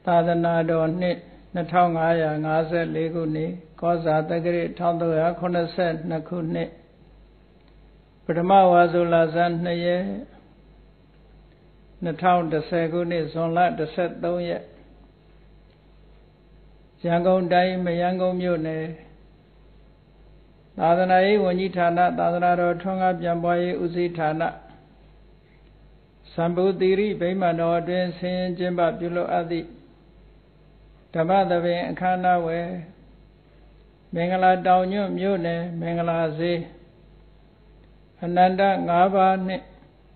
သာသနာတော်နှစ်2554ခုနှစ်ကောဇာတက္ကရာ1382ခုနှစ်ပထမဝါဆိုလဆန်း2ရက်2010ခုနှစ်ဇွန်လ13ရက်ရန်ကုန်တိုင်းမရမ်းကုန်းမြို့နယ်သာသနာရေးဝန်ကြီးဌာနသာသနာတော်ထွန်းကားပြန်ပွားရေးဦးစီးဌာနစံပုသီရိဗိမာန်တော်အတွင်းဆင်းရဲကျင်းပပြုလုပ်အပ်သည့်ဓမ္မသဘင်အခမ်းအနားဝယ်မင်္ဂလာတောင်ညွန့်မြို့နယ်မင်္ဂလာဈေးအနန္တ5ပါးနှင့်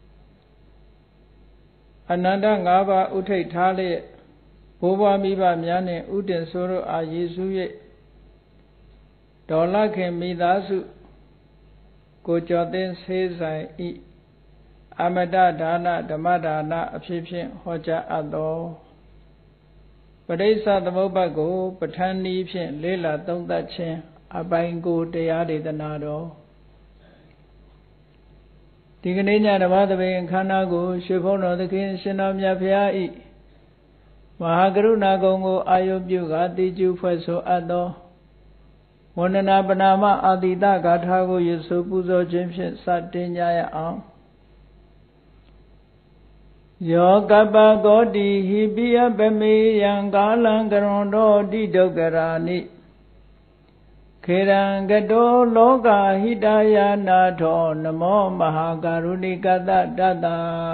အနန္တ5ပါးဥထိတ်ထားလျက်ဘိုးဘွားမိဘများနှင့်ဥတင်ဆိုးတို့အားရည်စူး၍ဒေါ်လခင်မိသားစုကိုကျော်သိန်းဆေးဆိုင်ဤအမတဒါနဓမ္မဒါနအဖြစ်ဖြင့်ဟောကြားအပ်သောပရိစ္ဆသမုပ္ပါဒ်ကိုပဋ္ဌာန်းနည်းဖြင့်လေးလာသုံးသပ်ခြင်းအပိုင်းကိုတရားဒေသနာတော်ဒီကနေ့ညဓမ္မသဘင်အခမ်းအနားကိုရွှေဘုန်းတော်သခင်ရှင်တော်မြတ်ဖရာဤမဟာကရုဏာကုံကိုအာယုပြုကာတိကျဖွဲ့ဆိုအပ်သောဝန္ဒနာပနာမအာတိတဂါထာကိုရွဆိုပူဇော်ခြင်းဖြင့်စတင်ကြရအောင်ယောကပ္ပဂောတိဟိပိယပမေယံကာလံကရွန်တော်တိဒုက္ခရာနိခေရံကတောလောကဟိတယာနာထောနမောမဟာကရုဏိကတတတ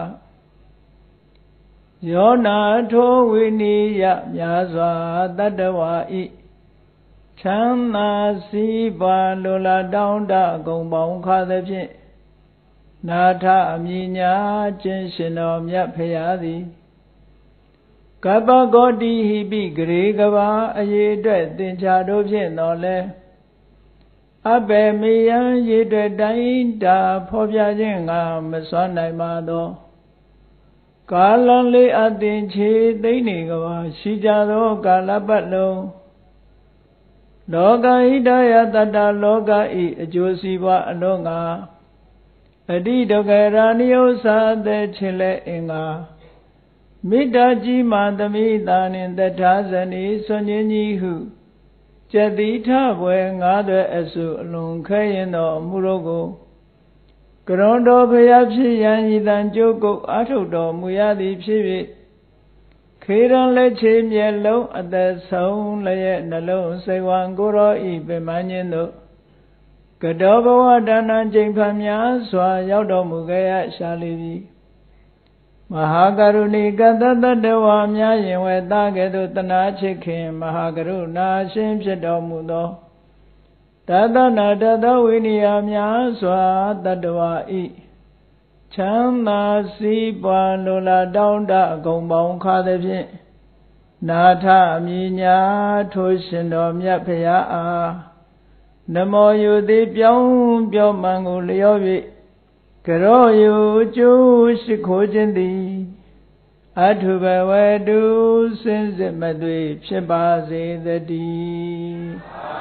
ယောနာထောဝိနိယမြာစွာတတ္တဝါဤချမ်းသာစီးပွားလိုလားတောင်းတအကုန်ပေါင်းခါသဖြင့်နာထအမြညာခြင်းရှင်တော်မြတ်ဖရာသည်ကပ္ပဂောတိဟိပိဂရေကဘာအရေအတွက်သင်္ချာတို့ဖြင့်တော်လဲအဘေမေယံရေအတွက်တိုင်းတာဖော်ပြခြင်းကမစွမ်းနိုင်ပါသောကာလံလေးအသင်ချေသိမ့်နေကဘာရှိကြသောကာလပတ်လုံးလောကဟိတယတတ္တလောကဤအကျိုးစီးပွားအလုံးကအတိဒုက္ခရာနိယုသာတဲ့ချင်လဲအင်္ဂါမေတ္တာကြီးမာသမိတာနှင့်တထာဇနီဆွန်ခြင်းကြီးဟုကျတိထဘွယ်ငါးသွဲအစုအလွန်ခဲရင်သောအမှုတို့ကိုကရွန်တော်ဖရာဖြစ်ရန်ဤတန်ကြိုးကုပ်အာထုတ်တော်မူရသည်ဖြစ်၍ခေရန်လက်ချေမျက်လုံးအသက်ဆုံးလျက်နှလုံးစိတ်ဝံကိုယ်တော်ဤပင်မခြင်းတို့ကတောဘဝဒါနကျိန်ဖန်များစွာရောက်တော်မူခဲ့ရရှာလိပြီမဟာကရုဏီကတတတ္တဝါများယင်ဝဲသားကဲ့သို့တနာချစ်ခင်မဟာကရုဏာရှင်ဖြစ်တော်မူသောတသနာတသဝိနိယများစွာတတ္တဝါဤချမ်းသာစီးပွားလိုလားတောင်းတအကုန်ပေါင်းခါသဖြင့်နာထအမြညာထိုရှင်တော်မြတ်ဖရာအားနမောယုတိပြောင်းပြောမှန်ကိုလျော့၍ကရောယုကျိုးရှိခိုးခြင်းသည်အထုဘဝတုစင်စစ်မသွေဖြစ်ပါစေတည်း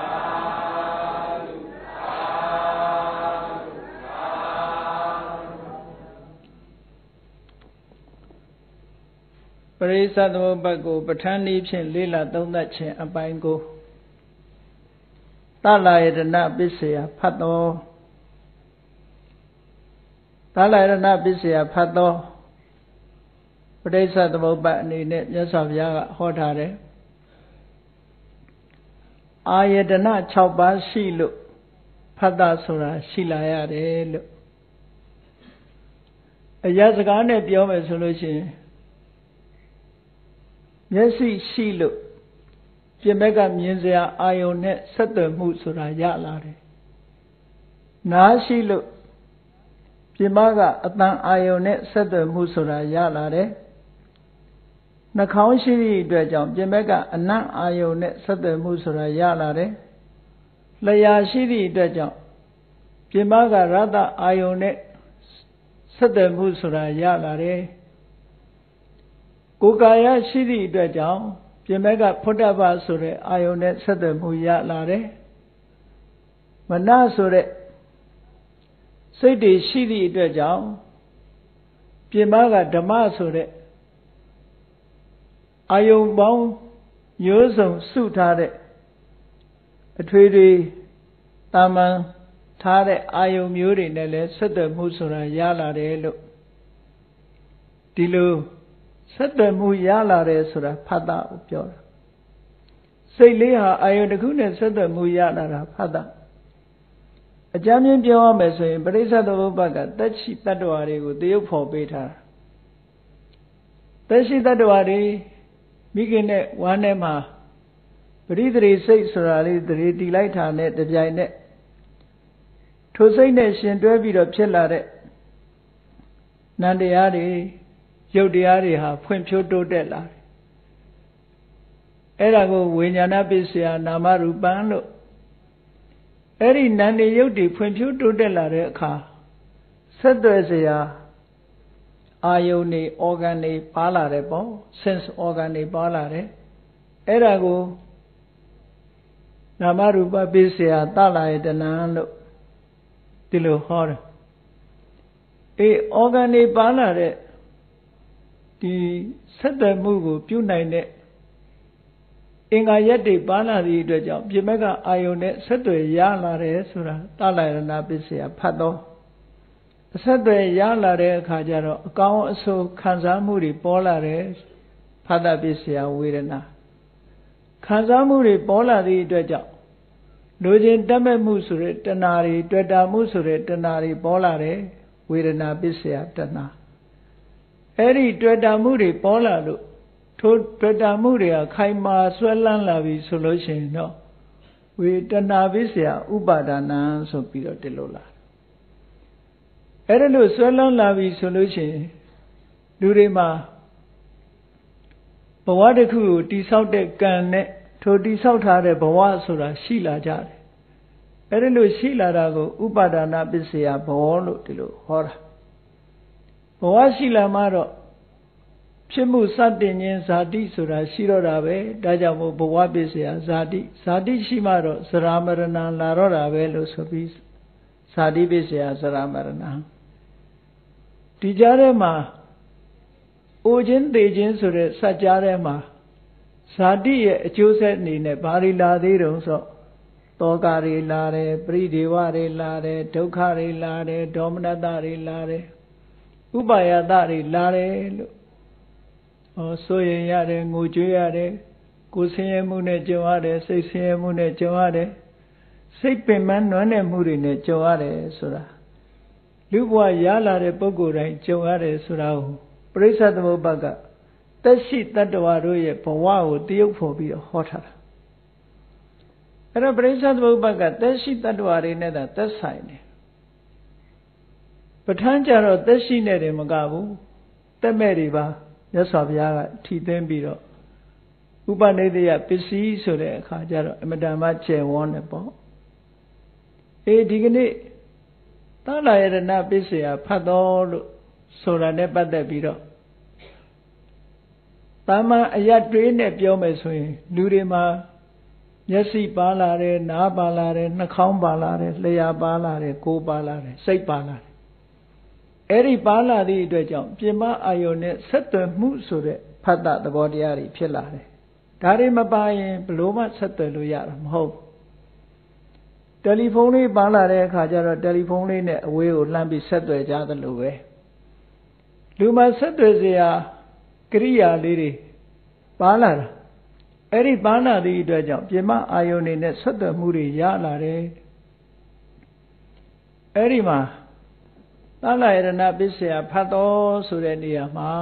ပရိစ္ဆသမုပ္ပါဒ်ကိုပဋ္ဌာန်းနည်းဖြင့်လေးလာသုံးသပ်ခြင်းအပိုင်းကိုသလယတနာပစ္စယဖတ်သောသလယတနာပစ္စယဖတ်သောပဋိစ္စသမုပ္ပါဒ်အနေနဲ့မြတ်စွာဘုရားကဟောထားတယ်အာယတနာ6ပါးရှိလို့ဖတ်တာဆိုတာရှိလာရတယ်လို့အရာစကားနဲ့ပြောမယ်ဆိုလို့ရှိရင်မျက်စိရှိလို့ပြင်ဘက်ကမြင်စရာအာယုန်နဲ့ဆက်သွယ်မှုဆိုတာရလာတယ်နားရှိလို့ပြင်ဘကအတန်အာယုန်နဲ့ဆက်သွယ်မှုဆိုတာရလာတယ်နှာခေါင်းရှိသည့်အတွက်ကြောင့်ပြင်ဘက်ကအနံ့အာယုန်နဲ့ဆက်သွယ်မှုဆိုတာရလာတယ်လျှာရှိသည့်အတွက်ကြောင့်ပြင်ဘကရတအာယုန်နဲ့ဆက်သွယ်မှုဆိုတာရလာတယ်ကိုယ်ကာယရှိသည့်အတွက်ကြောင့်ပြင်ဘက်ကဖုဒ္ဓဘာဆိုတဲ့အာယုန်နဲ့ဆက်သွယ်မှုရလာတယ်မနဆိုတဲ့စိတ်တွေရှိသည့်အတွက်ကြောင့်ပြင်ဘကဓမ္မဆိုတဲ့အာယုံပေါင်းမျိုးစုံစုထားတဲ့အထွေထွေတာမန်ထားတဲ့အာယုံမျိုးတွေနဲ့လည်းဆက်သွယ်မှုဆိုတာရလာတယ်လို့ဒီလိုဆက်သွယ်မှုရလာတယ်ဆိုတာဖတ်တာကိုပြောတာစိတ်လေးဟာအာယုံတစ်ခုနဲ့ဆက်သွယ်မှုရလာတာဖတ်တာအကြမ်းမြင်ပြောရမယ်ဆိုရင်ပရိစ္ဆေသမုပ္ပါဒ်ကသက်ရှိတ attva တွေကိုတရုပ်ဖော်ပေးထားတာသက်ရှိတ attva တွေမိခင်နဲ့ဝမ်းထဲမှာပရိသေစိတ်ဆိုတာလေးတည်တည်လိုက်တာနဲ့တပြိုင်နက်ထိုစိတ်နဲ့ရှင်တွဲပြီးတော့ဖြစ်လာတဲ့နံတရားတွေရုပ်တရားတွေဟာဖွံ့ဖြိုးတိုးတက်လာတယ်အဲ့ဒါကိုဝိညာဏပစ္စယနာမရူပံလို့အဲ့ဒီနံနေရုပ်တွေဖွံ့ဖြိုးတိုးတက်လာတဲ့အခါဆက်သွယ်စရာအာယုန်တွေ organ တွေပါလာတယ်ပေါ့ sense organ တွေပါလာတယ်အဲ့ဒါကိုနာမရူပပစ္စယသလယတနာလို့ဒီလိုဟောတယ်အေး organ တွေပါလာတဲ့ဒီဆက်သွယ်မှုကိုပြုနိုင်တဲ့အင်္ဂါရက်တွေပါလာသည့်အတွက်ကြောင့်ပြမကအာယုန်နဲ့ဆက်သွယ်ရလာတယ်ဆိုတာသလယနာပစ္စယဖတ်တော့အဆက်သွယ်ရလာတဲ့အခါကျတော့အကောင်းအဆိုးခံစားမှုတွေပေါ်လာတယ်ဖတ်တာပစ္စယဝေဒနာခံစားမှုတွေပေါ်လာသည့်အတွက်ကြောင့်လူချင်းတတ်မဲ့မှုဆိုတဲ့တဏှာတွေတွေ့တာမှုဆိုတဲ့တဏှာတွေပေါ်လာတယ်ဝေဒနာပစ္စယတဏှာအဲ့ဒီတွေ့တာမှုတွေပေါ်လာလို့ထိုတွေ့တာမှုတွေကခိုင်မာဆွဲလန်းလာပြီဆိုလို့ရှိရင်တော့ဝေဒနာပစ္စယဥပါဒနာဆိုပြီးတော့ဒီလိုလာအဲ့ဒါလို့ဆွဲလန်းလာပြီဆိုလို့ရှိရင်လူတွေမှာဘဝတစ်ခုကိုတိဆောက်တဲ့ကံနဲ့ထိုတိဆောက်ထားတဲ့ဘဝဆိုတာရှိလာကြတယ်အဲ့ဒါလို့ရှိလာတာကိုဥပါဒနာပစ္စယဘောလို့ဒီလိုဟောတာဘဝရှိလာမှတော့ဖြစ်မှုစတင်ခြင်းဇာတိဆိုတာရှိတော့တာပဲဒါကြောင့်မို့ဘဝပစ္စယဇာတိရှိမှတော့ဇရာမရဏလာတော့တာပဲလို့ဆိုပြီးဇာတိပစ္စယဇရာမရဏဒီကြားထဲမှာအိုခြင်းသေခြင်းဆိုတဲ့စัจကြားထဲမှာဇာတိရဲ့အကျိုးဆက်အနေနဲ့ဘာတွေလာသေးတုံးဆိုတောကတွေလာတယ်ပရိဒေဝတွေလာတယ်ဒုက္ခတွေလာတယ်ဒေါမနတတွေလာတယ်ဥပါယတတွေလာတယ်လို့ဆိုရင်ရတယ်ငိုကြွေးရတယ်ကိုယ်ဆင်းရဲမှုနဲ့ကြုံရတယ်စိတ်ဆင်းရဲမှုနဲ့ကြုံရတယ်စိတ်ပင်ပန်းနွမ်းနယ်မှုတွေနဲ့ကြုံရတယ်ဆိုတာလူဘဝရလာတဲ့ပုဂ္ဂိုလ်တိုင်းကြုံရတယ်ဆိုတာကိုပရိစ္ဆေသမုပ္ပါဒ်ကသက်ရှိတ attva တို့ရဲ့ဘဝကိုတရုပ်ဖော်ပြီးတော့ဟောထားတာအဲ့တော့ပရိစ္ဆေသမုပ္ပါဒ်ကသက်ရှိတ attva တွေနဲ့သာသက်ဆိုင်တယ်ပဋ္ဌာန်းကြတော့သက်ရှိနဲ့တယ်မကဘူးတက်မဲ့တွေပါမြတ်စွာဘုရားကထီသွင်းပြီးတော့ဥပနိဒေယပစ္စည်းဆိုတဲ့အခါကျတော့အမတန်မှကျယ်ဝန်းတယ်ပေါ့ဒီကနေ့သလယတနာပစ္စယဖတ်တော်လို့ဆိုတာနဲ့ပတ်သက်ပြီးတော့တာမန်အရတွေးနဲ့ပြောမယ်ဆိုရင်လူတွေမှာမျက်စိပါလာတယ်နားပါလာတယ်နှာခေါင်းပါလာတယ်လျှာပါလာတယ်ကိုယ်ပါလာတယ်စိတ်ပါလာတယ်အဲ့ဒီပါလာသည့်အတွက်ကြောင့်ပြင်မအာယုန်နဲ့ဆက်သွယ်မှုဆိုတဲ့ဖတ်တာသဘောတရားတွေဖြစ်လာတယ်ဒါတွေမပါရင်ဘလို့မှဆက်သွယ်လို့ရတာမဟုတ်တယ်လီဖုန်းလေးပါလာတဲ့အခါကျတော့တယ်လီဖုန်းလေးနဲ့အဝေးကိုလှမ်းပြီးဆက်သွယ်ကြသလိုပဲလူမှာဆက်သွယ်စရာကိရိယာလေးတွေပါလာတာအဲ့ဒီပါလာသည့်အတွက်ကြောင့်ပြင်မအာယုန်တွေနဲ့ဆက်သွယ်မှုတွေရလာတယ်အဲ့ဒီမှာသလယရဏပစ္စယဖတ်တော်ဆိုတဲ့နေရာမှာ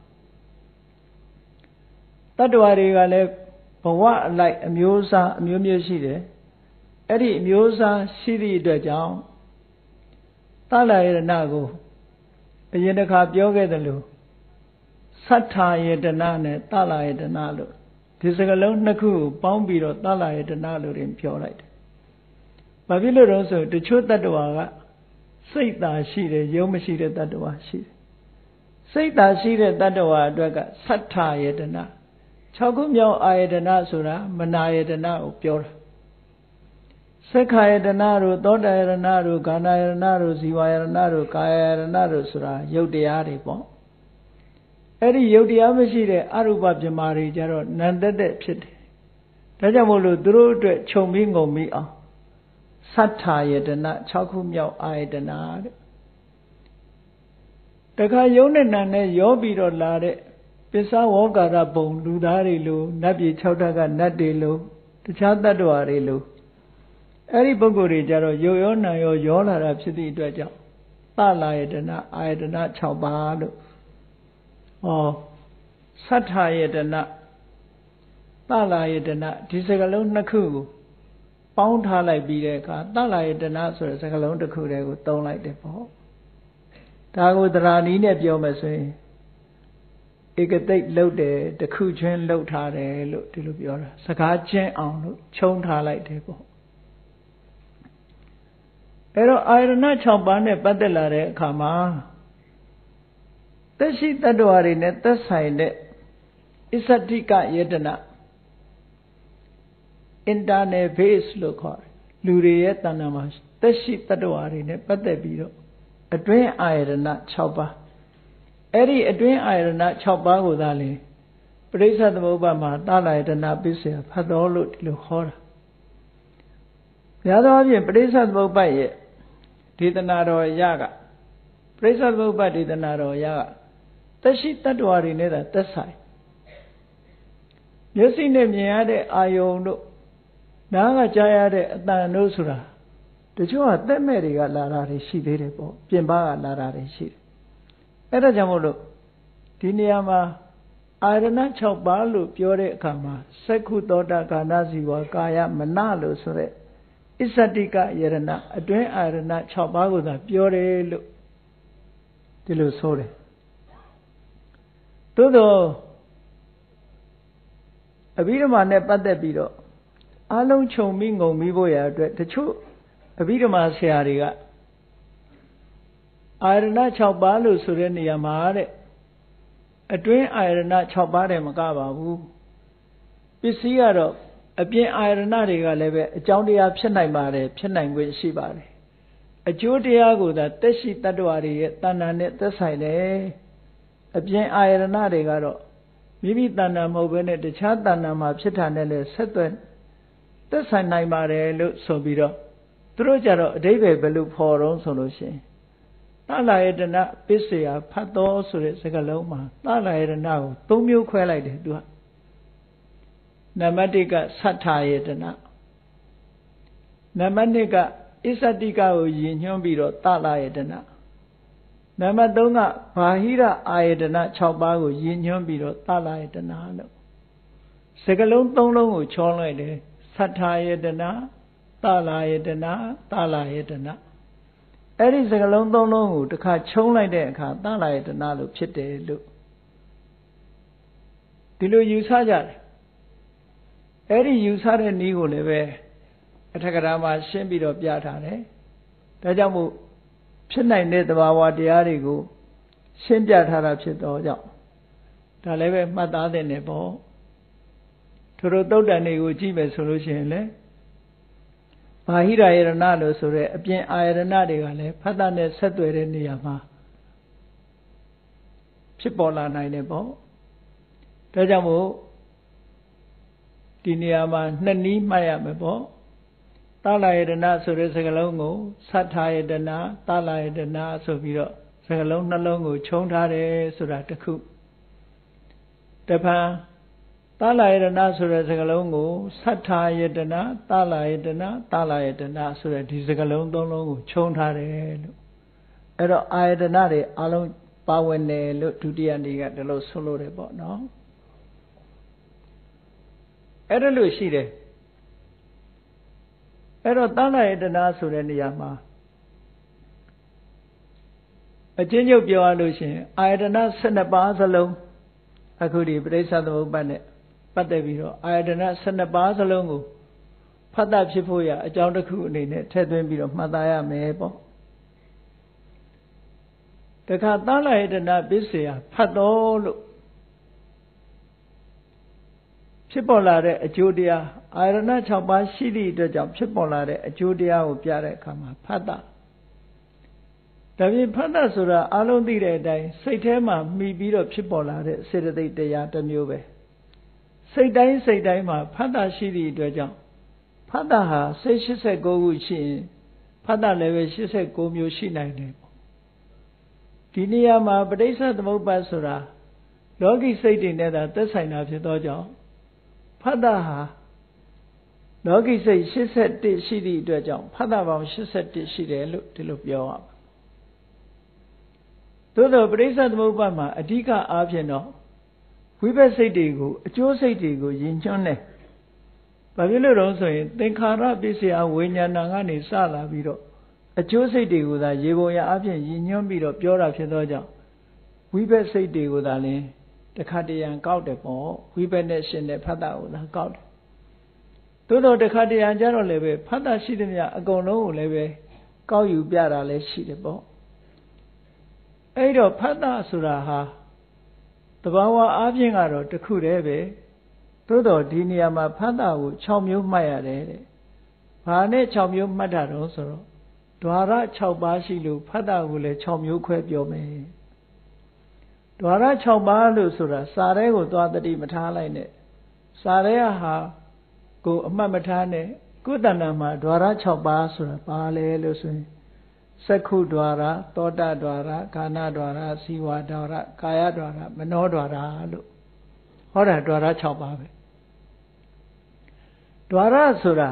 တ attva တွေကလည်းဘဝအလိုက်အမျိုးအစားအမျိုးမျိုးရှိတယ်အဲ့ဒီအမျိုးအစားရှိသည့်အတွက်ကြောင့်သလယရဏကိုအရင်တစ်ခါပြောခဲ့တယ်လို့သတ္ထာယတနာနဲ့သလယတနာလို့ဒီစကားလုံးနှစ်ခုကိုပေါင်းပြီးတော့သလယတနာလို့ရင်ပြောလိုက်တယ်။ဘာဖြစ်လို့လဲဆိုတချို့တ attva ကစိတ်သာရှိတယ်ယုံမရှိတဲ့တ attva ရှိတယ်စိတ်သာရှိတဲ့တ attva အတွက်ကသတ္ထာယတနာ6ခုမြောက်အာယတနာဆိုတာမနာယတနာကိုပြောတာသက္ခာယတနာတို့သောတာယတနာတို့ဂါနာယတနာတို့ဇီဝယတနာတို့ကာယယတနာတို့ဆိုတာယုတ်တရားတွေပေါ့အဲ့ဒီယုတ်တရားမရှိတဲ့အရူပပြမာတွေကြတော့နံတက်တဲ့ဖြစ်တယ်ဒါကြောင့်မို့လို့သူတို့အတွက်ခြုံပြီးငုံပြီးအောင်သတ္ထာယတနာ6ခုမြောက်အာယတနာတဲ့တခါယုံနဲ့နံနဲ့ရောပြီးတော့လာတဲ့ပစ္စဝေါကာရဘုံလူသားတွေလိုနတ်ပြည်6ဓာတ်ကနတ်တွေလိုတခြားတ attva တွေလိုအဲ့ဒီပုဂ္ဂိုလ်တွေကြတော့ယုတ်ရောနံရောလာတာဖြစ်သည့်အတွက်ကြောင့်သလာယတနာအာယတနာ6ပါးလို့သတ္ထာယတနာသလာယတနာဒီစကားလုံးနှစ်ခုကိုပေါင်းထားလိုက်ပြီးတဲ့အခါသလာယတနာဆိုတဲ့စကားလုံးတစ်ခုတည်းကိုသုံးလိုက်တယ်ပေါ့ဒါကိုသရာနီးနဲ့ပြောမယ်ဆိုရင်ဧကတိတ်လှုပ်တယ်တစ်ခုချင်းလှုပ်ထားတယ်လို့ဒီလိုပြောတာစကားချင်းအောင်လို့ခြုံထားလိုက်တယ်ပေါ့အဲ့တော့အာယတနာ6ပါးနဲ့ပတ်သက်လာတဲ့အခါမှာသက်ရှိတ attva တွေနဲ့သက်ဆိုင်တဲ့အစ္ဆတိကယတနာ internal base လို့ခေါ်တယ်လူတွေရဲ့တဏ္ဍာမှာသက်ရှိတ attva တွေနဲ့ပတ်သက်ပြီးတော့အတွင်းအာယတနာ6ပါးအဲ့ဒီအတွင်းအာယတနာ6ပါးကိုသာလေပရိစ္ဆသမုပ္ပါမှာသလာယတနာပစ္စယဖတ်တော်လို့ဒီလိုခေါ်တာများသောအားဖြင့်ပရိစ္ဆသမုပ္ပါရဲ့ဒေသနာတော်ရကပရိစ္ဆသမုပ္ပါဒေသနာတော်ရကသက်ရှိတ attva တွေနဲ့သာသက်ဆိုင်မျက်စိနဲ့မြင်ရတဲ့အာယုံတို့နားကကြားရတဲ့အသံတို့ဆိုတာတချို့ကသက်မဲ့တွေကလာတာတွေရှိသေးတယ်ပေါ့ပြင်ပကလာတာတွေရှိတယ်အဲ့ဒါကြောင့်မို့လို့ဒီနေရာမှာအာရဏ6ပါးလို့ပြောတဲ့အခါမှာသက္ခုသောတာကာဏစီဝါကာယမနလို့ဆိုတဲ့အစ္ဆတိကယရဏအတွင်းအာရဏ6ပါးကိုသာပြောတယ်လို့ဒီလိုဆိုတယ်သို့တော့အဘိဓမ္မာနဲ့ပတ်သက်ပြီးတော့အလုံးခြုံပြီးငုံပြီးဖို့ရအတွက်တချို့အဘိဓမ္မာဆရာတွေကအာရဏ6ပါးလို့ဆိုတဲ့နေရာမှာတဲ့အတွင်းအာရဏ6ပါးတည်းမကပါဘူးပစ္စည်းကတော့အပြင်အာရဏတွေကလည်းပဲအကြောင်းတရားဖြစ်နိုင်ပါတယ်ဖြစ်နိုင်ခွင့်ရှိပါတယ်အကျိုးတရားကိုသာတက်ရှိတ attva တွေရဲ့တဏ္ဍာနဲ့သက်ဆိုင်တယ်အပြင်အာရဏတွေကတော့မိမိတဏ္ဍာမဟုတ်ဘဲနဲ့တခြားတဏ္ဍာမှာဖြစ်တာနဲ့လည်းဆက်သွယ်သက်ဆိုင်နိုင်ပါတယ်လို့ဆိုပြီးတော့သူတို့ကြတော့အဓိပ္ပာယ်ဘယ်လိုဖော်တော့ဆိုလို့ရှိရင်သလာယတနာပစ္စယဖတ်တော်ဆိုတဲ့စကားလုံးမှာသလာယတနာကို၃မျိုးခွဲလိုက်တယ်သူကနံပါတ်1ကသတ္ထာယတနာနံပါတ်2ကအစ္ဆတိကကိုယဉ်ညွှန်းပြီးတော့သလာယတနာနံပါတ်3ကဘာဟိရအာယတနာ6ပါးကိုယဉ်ညွှန်းပြီးတော့သလာယတနာလို့စကားလုံး၃လုံးကိုချောလိုက်တယ်သတ္ထာယတနာသလာယတနာသလာယတနာအဲ့ဒီစကားလုံး၃လုံးကိုတစ်ခါချုံလိုက်တဲ့အခါသလာယတနာလို့ဖြစ်တယ်လို့ဒီလိုယူဆကြတယ်အဲ့ဒီယူဆတဲ့နည်းကိုလည်းပဲအထက်ကရာမှာရှင်းပြီးတော့ပြထားတယ်ဒါကြောင့်မို့ဖြစ်နိုင်တဲ့သဘာဝတရားတွေကိုရှင်းပြထားတာဖြစ်တော့ကြောင့်ဒါလည်းပဲမှတ်သားသင့်တယ်ပေါ့ထို့သုတ်တန်တွေကိုကြည့်မယ်ဆိုလို့ရှိရင်လေဘာဟိရယရဏလို့ဆိုတဲ့အပြင်အာယရဏတွေကလည်းဖတ်တာနဲ့ဆက်သွယ်တဲ့နေရာမှာဖြစ်ပေါ်လာနိုင်တယ်ပေါ့ဒါကြောင့်မို့ဒီနေရာမှာနှစ်နည်းမှတ်ရမယ်ပေါ့သလာယတနာဆိုတဲ့စကားလုံးကိုသတ္ထာယတနာသလာယတနာဆိုပြီးတော့စကားလုံးနှလုံးကိုခြုံထားတယ်ဆိုတာတစ်ခုတပံသလာယတနာဆိုတဲ့စကားလုံးကိုသတ္ထာယတနာသလာယတနာသလာယတနာဆိုတဲ့ဒီစကားလုံး၃လုံးကိုခြုံထားတယ်လို့အဲ့တော့အာယတနာတွေအလုံးပါဝင်တယ်လို့ဒုတိယနေ့ကဒီလိုဆိုလို့တယ်ပေါ့နော်အဲ့ဒါလို့ရှိတယ်အဲ့တော့သလာယတနာဆိုတဲ့နေရာမှာအချင်းချုပ်ပြောရလို့ရှိရင်အာယတနာ12ပါးစလုံးအခုဒီပရိစ္ဆသမုပ္ပါနဲ့ပတ်သက်ပြီးတော့အာယတနာ12ပါးစလုံးကိုဖတ်တာဖြစ်ဖို့ရအကြောင်းတစ်ခုအနေနဲ့ထည့်သွင်းပြီးတော့မှတ်သားရမယ်ပေါ့တခါသလာယတနာပစ္စယဖတ်တော်လို့ဖြစ်ပေါ်လာတဲ့အကျိုးတရားအာရဏ6ပါးရှိသည့်အတွက်ကြောင့်ဖြစ်ပေါ်လာတဲ့အကျိုးတရားကိုပြတဲ့အခါမှာဖတ်တာဒါပြင်ဖတ်တာဆိုတာအလုံးသိတဲ့အတိုင်းစိတ်ထဲမှာမှီပြီးတော့ဖြစ်ပေါ်လာတဲ့စေတသိက်တရားတစ်မျိုးပဲစိတ်တိုင်းမှာဖတ်တာရှိသည့်အတွက်ကြောင့်ဖတ်တာဟာစိတ်89ခုရှိရင်ဖတ်တာလည်းပဲ89မျိုးရှိနိုင်တယ်ပေါ့ဒီနေရာမှာပဋိစ္စသမုပ္ပါဒ်ဆိုတာလောကီစိတ်တွေနဲ့သာသက်ဆိုင်တာဖြစ်သောကြောင့်ဖတ်တာဟာလောကီစိတ်81ရှိသည့်အတွက်ကြောင့်ဖတ်တာပေါင်း81ရှိတယ်လို့ဒီလိုပြောရမှာသို့သောပဋိစ္စသမုပ္ပါဒ်မှာအဓိကအားဖြင့်တော့ဝိပဿစိတ်တွေကိုအကျိုးစိတ်တွေကိုယဉ်ညွှန်းတယ်ဘာဖြစ်လို့တော့ဆိုရင်သင်္ခါရပစ္စယဝိညာဏကနေစလာပြီးတော့အကျိုးစိတ်တွေကိုသာရေပုံရအပြင်ယဉ်ညွှန်းပြီးတော့ပြောတာဖြစ်သောကြောင့်ဝိပဿစိတ်တွေကိုသာလင်းတခါတရံကောက်တယ်ပေါ့ဝိပဿနဲ့ရှင်တဲ့ဖတ်တာကိုသာကောက်တယ်သို့တော့တခါတရံကြတော့လည်းပဲဖတ်တာရှိသမျှအကုန်လုံးကိုလည်းပဲကောက်ယူပြတာလည်းရှိတယ်ပေါ့အဲ့တော့ဖတ်တာဆိုတာဟာတဘာဝအားဖြင့်ကတော့တစ်ခုတည်းပဲသို့တော့ဒီနေရာမှာဖတ်တာကို6မျိုးမှတ်ရတယ်တဲ့ဘာနဲ့6မျိုးမှတ်တာတော့ဆိုတော့ဓဝရ6ပါးရှိလို့ဖတ်တာကိုလည်း6မျိုးခွဲပြောမယ်ဓဝရ6ပါးလို့ဆိုတာစာထဲကိုသွားတတိမထားလိုက်နဲ့စာထဲဟာကိုအမှတ်မထားနဲ့ကုသဏမှာဓဝရ6ပါးဆိုတာဘာလဲလို့ဆိုရင်စက္ခုဓဝရသောတဓဝရကာဏဓဝရဇီဝဓဝရကာယဓဝရမနောဓဝရလို့ဟောတာဓဝရ6ပါးပဲဓဝရဆိုတာ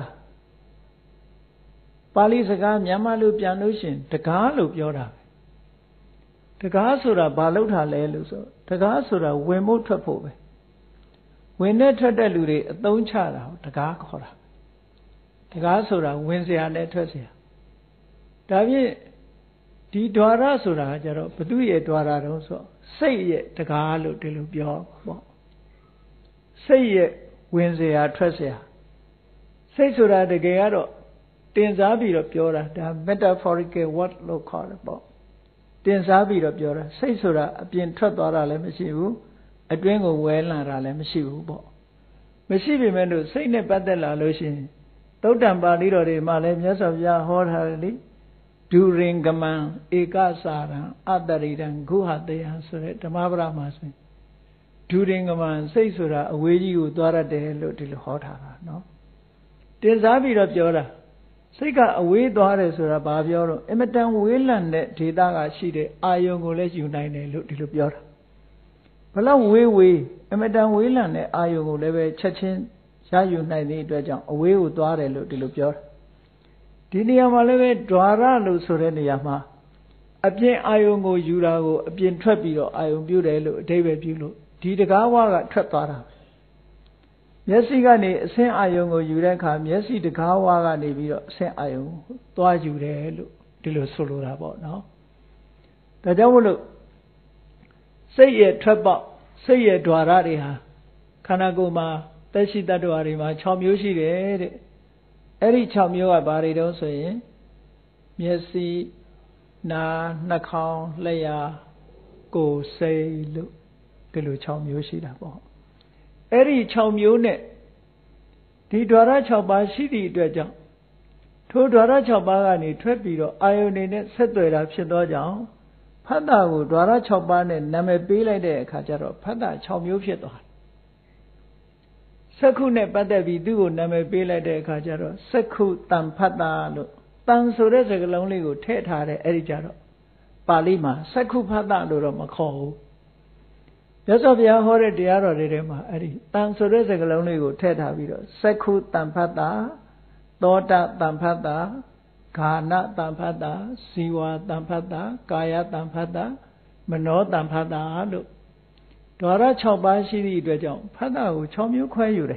ပါဠိစကားမြန်မာလိုပြန်လို့ရှင်တကားလို့ပြောတာပဲတကားဆိုတာဘာလို့ထားလဲလို့ဆိုတကားဆိုတာဝင်ဖို့ထွက်ဖို့ပဲဝင်နဲ့ထွက်တဲ့လူတွေအသုံးချတာတကားခေါ်တာတကားဆိုတာဝင်เสียနဲ့ထွက်เสียဒါဖြင့်ဒီဓဝရဆိုတာကြတော့ဘသူရဲ့ဓဝရတုံးဆိုစိတ်ရဲ့တကားလို့ဒီလိုပြောပေါ့စိတ်ရဲ့ဝင်เสียထွက်เสียစိတ်ဆိုတာတကယ်ကတော့တင်စားပြီးတော့ပြောတာဒါ metaphorical word လို့ခေါ်တယ်ပေါ့တင်စားပြီးတော့ပြောတာစိတ်ဆိုတာအပြင်ထွက်သွားတာလည်းမရှိဘူးအတွင်းကိုဝဲလာတာလည်းမရှိဘူးပေါ့မရှိပေမဲ့လို့စိတ်နဲ့ပတ်သက်လာလို့ရှိရင်သုတ်တံပါဠိတော်တွေမှာလည်းမြတ်စွာဘုရားဟောထားတယ်လေဒုရင်ကမံဧကစာရံအတရိတံဂုဟတေယဆိုတဲ့ဓမ္မပဒမှာဆိုရင်ဒုရင်ကမံစိတ်ဆိုတာအဝေးကြီးကိုသွားရတယ်လို့ဒီလိုဟောထားတာနော်တင်စားပြီးတော့ပြောတာစိတ်ကအဝေးသွားတယ်ဆိုတာဘာပြောတော့အမတန်ဝေးလံတဲ့ဒေတာကရှိတဲ့အာယုံကိုလည်းယူနိုင်တယ်လို့ဒီလိုပြောတာဘလောက်ဝေးအမတန်ဝေးလံတဲ့အာယုံကိုလည်းပဲချက်ချင်းရယူနိုင်တဲ့အတွက်ကြောင့်အဝေးကိုသွားတယ်လို့ဒီလိုပြောတာဒီနေရာမှာလည်းပဲဓဝရလို့ဆိုတဲ့နေရာမှာအပြင်အာယုံကိုယူတာကိုအပြင်ထွက်ပြီးတော့အာယုံပြုတယ်လို့အဓိပ္ပာယ်ပြုလို့ဒီတကားဝါကထွက်သွားတာမျက်စိကနေအဆင်းအာယုံကိုယူတဲ့အခါမျက်စိတကားဝါကနေပြီးတော့အဆင်းအာယုံသွားယူတယ်လို့ဒီလိုဆိုလိုတာပေါ့နော်ဒါကြောင့်မို့လို့စိတ်ရဲ့ထွက်ပေါက်စိတ်ရဲ့ဓဝရတွေဟာခန္ဓာကိုယ်မှာသက်ရှိတ attva တွေမှာ6မျိုးရှိတယ်တဲ့အဲ့ဒီ6မျိုးကဘာတွေတုံးဆိုရင်မျက်စိနားနှာခေါင်းလျှာကိုယ်စိတ်လို့ဒီလို6မျိုးရှိတာပေါ့အဲ့ဒီ6မျိုးနဲ့ဒီဓဝရ6ပါးရှိသည့်အတွက်ကြောင့်ထိုဓဝရ6ပါးကနေထွက်ပြီးတော့အာယုန်နေနဲ့ဆက်သွယ်တာဖြစ်သောကြောင့်ဖတ်တာကိုဓဝရ6ပါးနဲ့နာမည်ပေးလိုက်တဲ့အခါကျတော့ဖတ်တာ6မျိုးဖြစ်သွားတယ်စက္ခုနဲ့ပတ်သက်ပြီးသူ့ကိုနာမည်ပေးလိုက်တဲ့အခါကျတော့စက္ခုတံဖတ်တာလို့တံဆိုတဲ့စကားလုံးလေးကိုထည့်ထားတယ်အဲ့ဒီကြတော့ပါဠိမှာစက္ခုဖတ်တာလို့တော့မခေါ်ဘူးမြတ်စွာဘုရားဟောတဲ့တရားတော်တွေထဲမှာအဲ့ဒီတန်ဆိုတဲ့စကားလုံးလေးကိုထည့်ထားပြီးတော့စက္ခုတံဖတ်တာသောတတံဖတ်တာဂာနတံဖတ်တာဇီဝတံဖတ်တာကာယတံဖတ်တာမနောတံဖတ်တာလို့ဓဝရ6ပါးရှိသည့်အတွက်ကြောင့်ဖတ်တာကို6မျိုးခွဲယူတယ်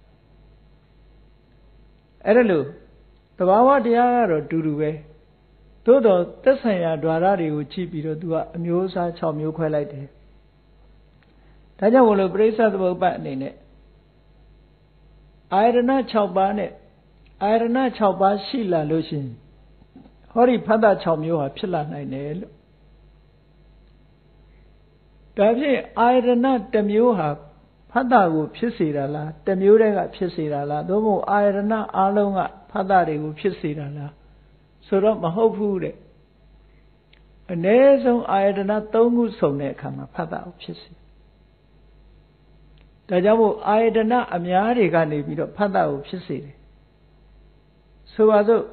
အဲ့ဒါလို့သဘာဝတရားကတော့တူတူပဲသို့တော့သက်ဆိုင်ရာဓဝရတွေကိုကြည့်ပြီးတော့သူကအမျိုးအစား6မျိုးခွဲလိုက်တယ်ဒါကြောင့်မလို့ပရိစ္ဆသမုပ္ပါဒ်အနေနဲ့အာယတနာ6ပါးနဲ့အာယတနာ6ပါးရှိလာလို့ရှိရင်ဟောဒီဖတ်တာ6မျိုးဟာဖြစ်လာနိုင်တယ်လို့ဒါဖြင့်အာယတနာ1မျိုးဟာဖတ်တာကိုဖြစ်စေတာလား1မျိုးတည်းကဖြစ်စေတာလားသို့မဟုတ်အာယတနာအလုံးကဖတ်တာတွေကိုဖြစ်စေတာလားဆိုတော့မဟုတ်ဘူးတဲ့အနည်းဆုံးအာယတနာ3ခုစုံတဲ့အခါမှာဖတ်တာဖြစ်စေဒါကြောင့်မို့အာယတနာအများတွေကနေပြီးတော့ဖတ်တာကိုဖြစ်စေတယ်ဆိုပါစို့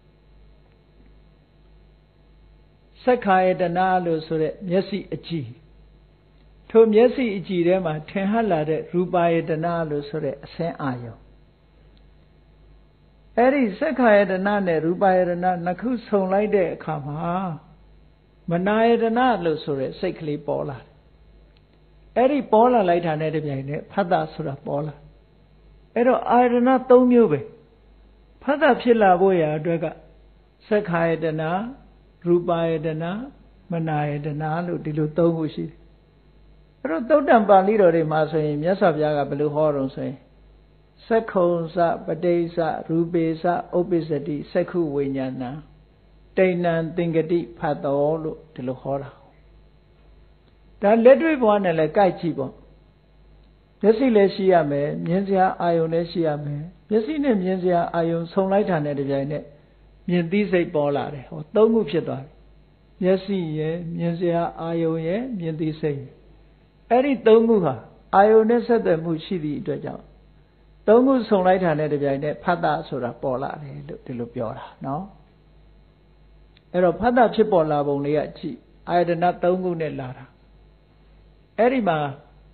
စက္ခာယတနာလို့ဆိုတဲ့မျက်စိအကြည့်ထိုမျက်စိအကြည့်ထဲမှာထင်ဟပ်လာတဲ့ရူပယတနာလို့ဆိုတဲ့အစင်းအာယုံအဲ့ဒီစက္ခာယတနာနဲ့ရူပယတနာနှစ်ခုဆုံလိုက်တဲ့အခါမှာမနာယတနာလို့ဆိုတဲ့စိတ်ကလေးပေါ်လာတယ်အဲ့ဒီပေါ်လာလိုက်တာနဲ့တပြိုင်နက်ဖတ်တာဆိုတာပေါ်လာအဲ့တော့အာယတနာ3မျိုးပဲဖတ်တာဖြစ်လာဖို့ရာအတွက်ကစက္ခာယတနာရူပယတနာမနာယတနာလို့ဒီလို3ခုရှိတယ်အဲ့တော့သုတ်တံပါဠိတော်တွေမှာဆိုရင်မြတ်စွာဘုရားကဘယ်လိုဟောတော့ဆိုရင်စက္ခုံစပဋိစ္စရူပေစဥပ္ပစ္စတိစက္ခုဝိညာဏတိဏံသင်္ကတိဖတ်တော်လို့ဒီလိုဟောတာဒါလက်တွေ့ဘဝနဲ့လည်းကြိုက်ကြည့်ပေါ့မျက်စိလည်းရှိရမယ်မြင်စရာအာယုံလည်းရှိရမယ်မျက်စိနဲ့မြင်စရာအာယုံဆုံလိုက်တာနဲ့တပြိုင်နက်မြင်သိစိတ်ပေါ်လာတယ်ဟော3ခုဖြစ်သွားပြီမျက်စိရဲ့မြင်စရာအာယုံရဲ့မြင်သိစိတ်အဲ့ဒီ3ခုဟာအာယုံနဲ့ဆက်သွယ်မှုရှိသည့်အတွက်ကြောင့်3ခုဆုံလိုက်တာနဲ့တပြိုင်နက်ဖတ်တာဆိုတာပေါ်လာတယ်လို့ဒီလိုပြောတာနော်အဲ့တော့ဖတ်တာဖြစ်ပေါ်လာပုံလေးကကြည့်အာယတနာ3ခုနဲ့လာတာအဲ့ဒီမှာ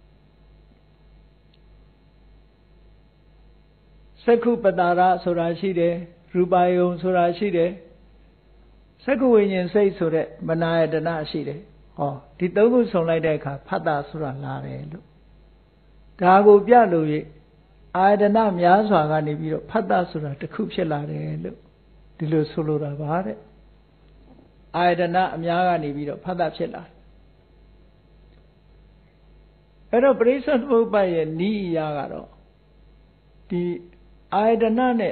စက္ခုပတာရဆိုတာရှိတယ်ရူပယုံဆိုတာရှိတယ်စက္ခုဝိညာဉ်စိတ်ဆိုတဲ့မနာယတနာရှိတယ်ဟောဒီ3ခုဆုံလိုက်တဲ့အခါဖတ်တာဆိုတာလာတယ်လို့ဒါကိုပြလို့ရအာယတနာများစွာကနေပြီးတော့ဖတ်တာဆိုတာတစ်ခုဖြစ်လာတယ်လို့ဒီလိုဆိုလိုတာပါတဲ့အာယတနာအများကနေပြီးတော့ဖတ်တာဖြစ်လာအဲ့တော့ပရိစ္ဆေသမုပ္ပါဒ်ရဲ့နိယကတော့ဒီအာယတနာနဲ့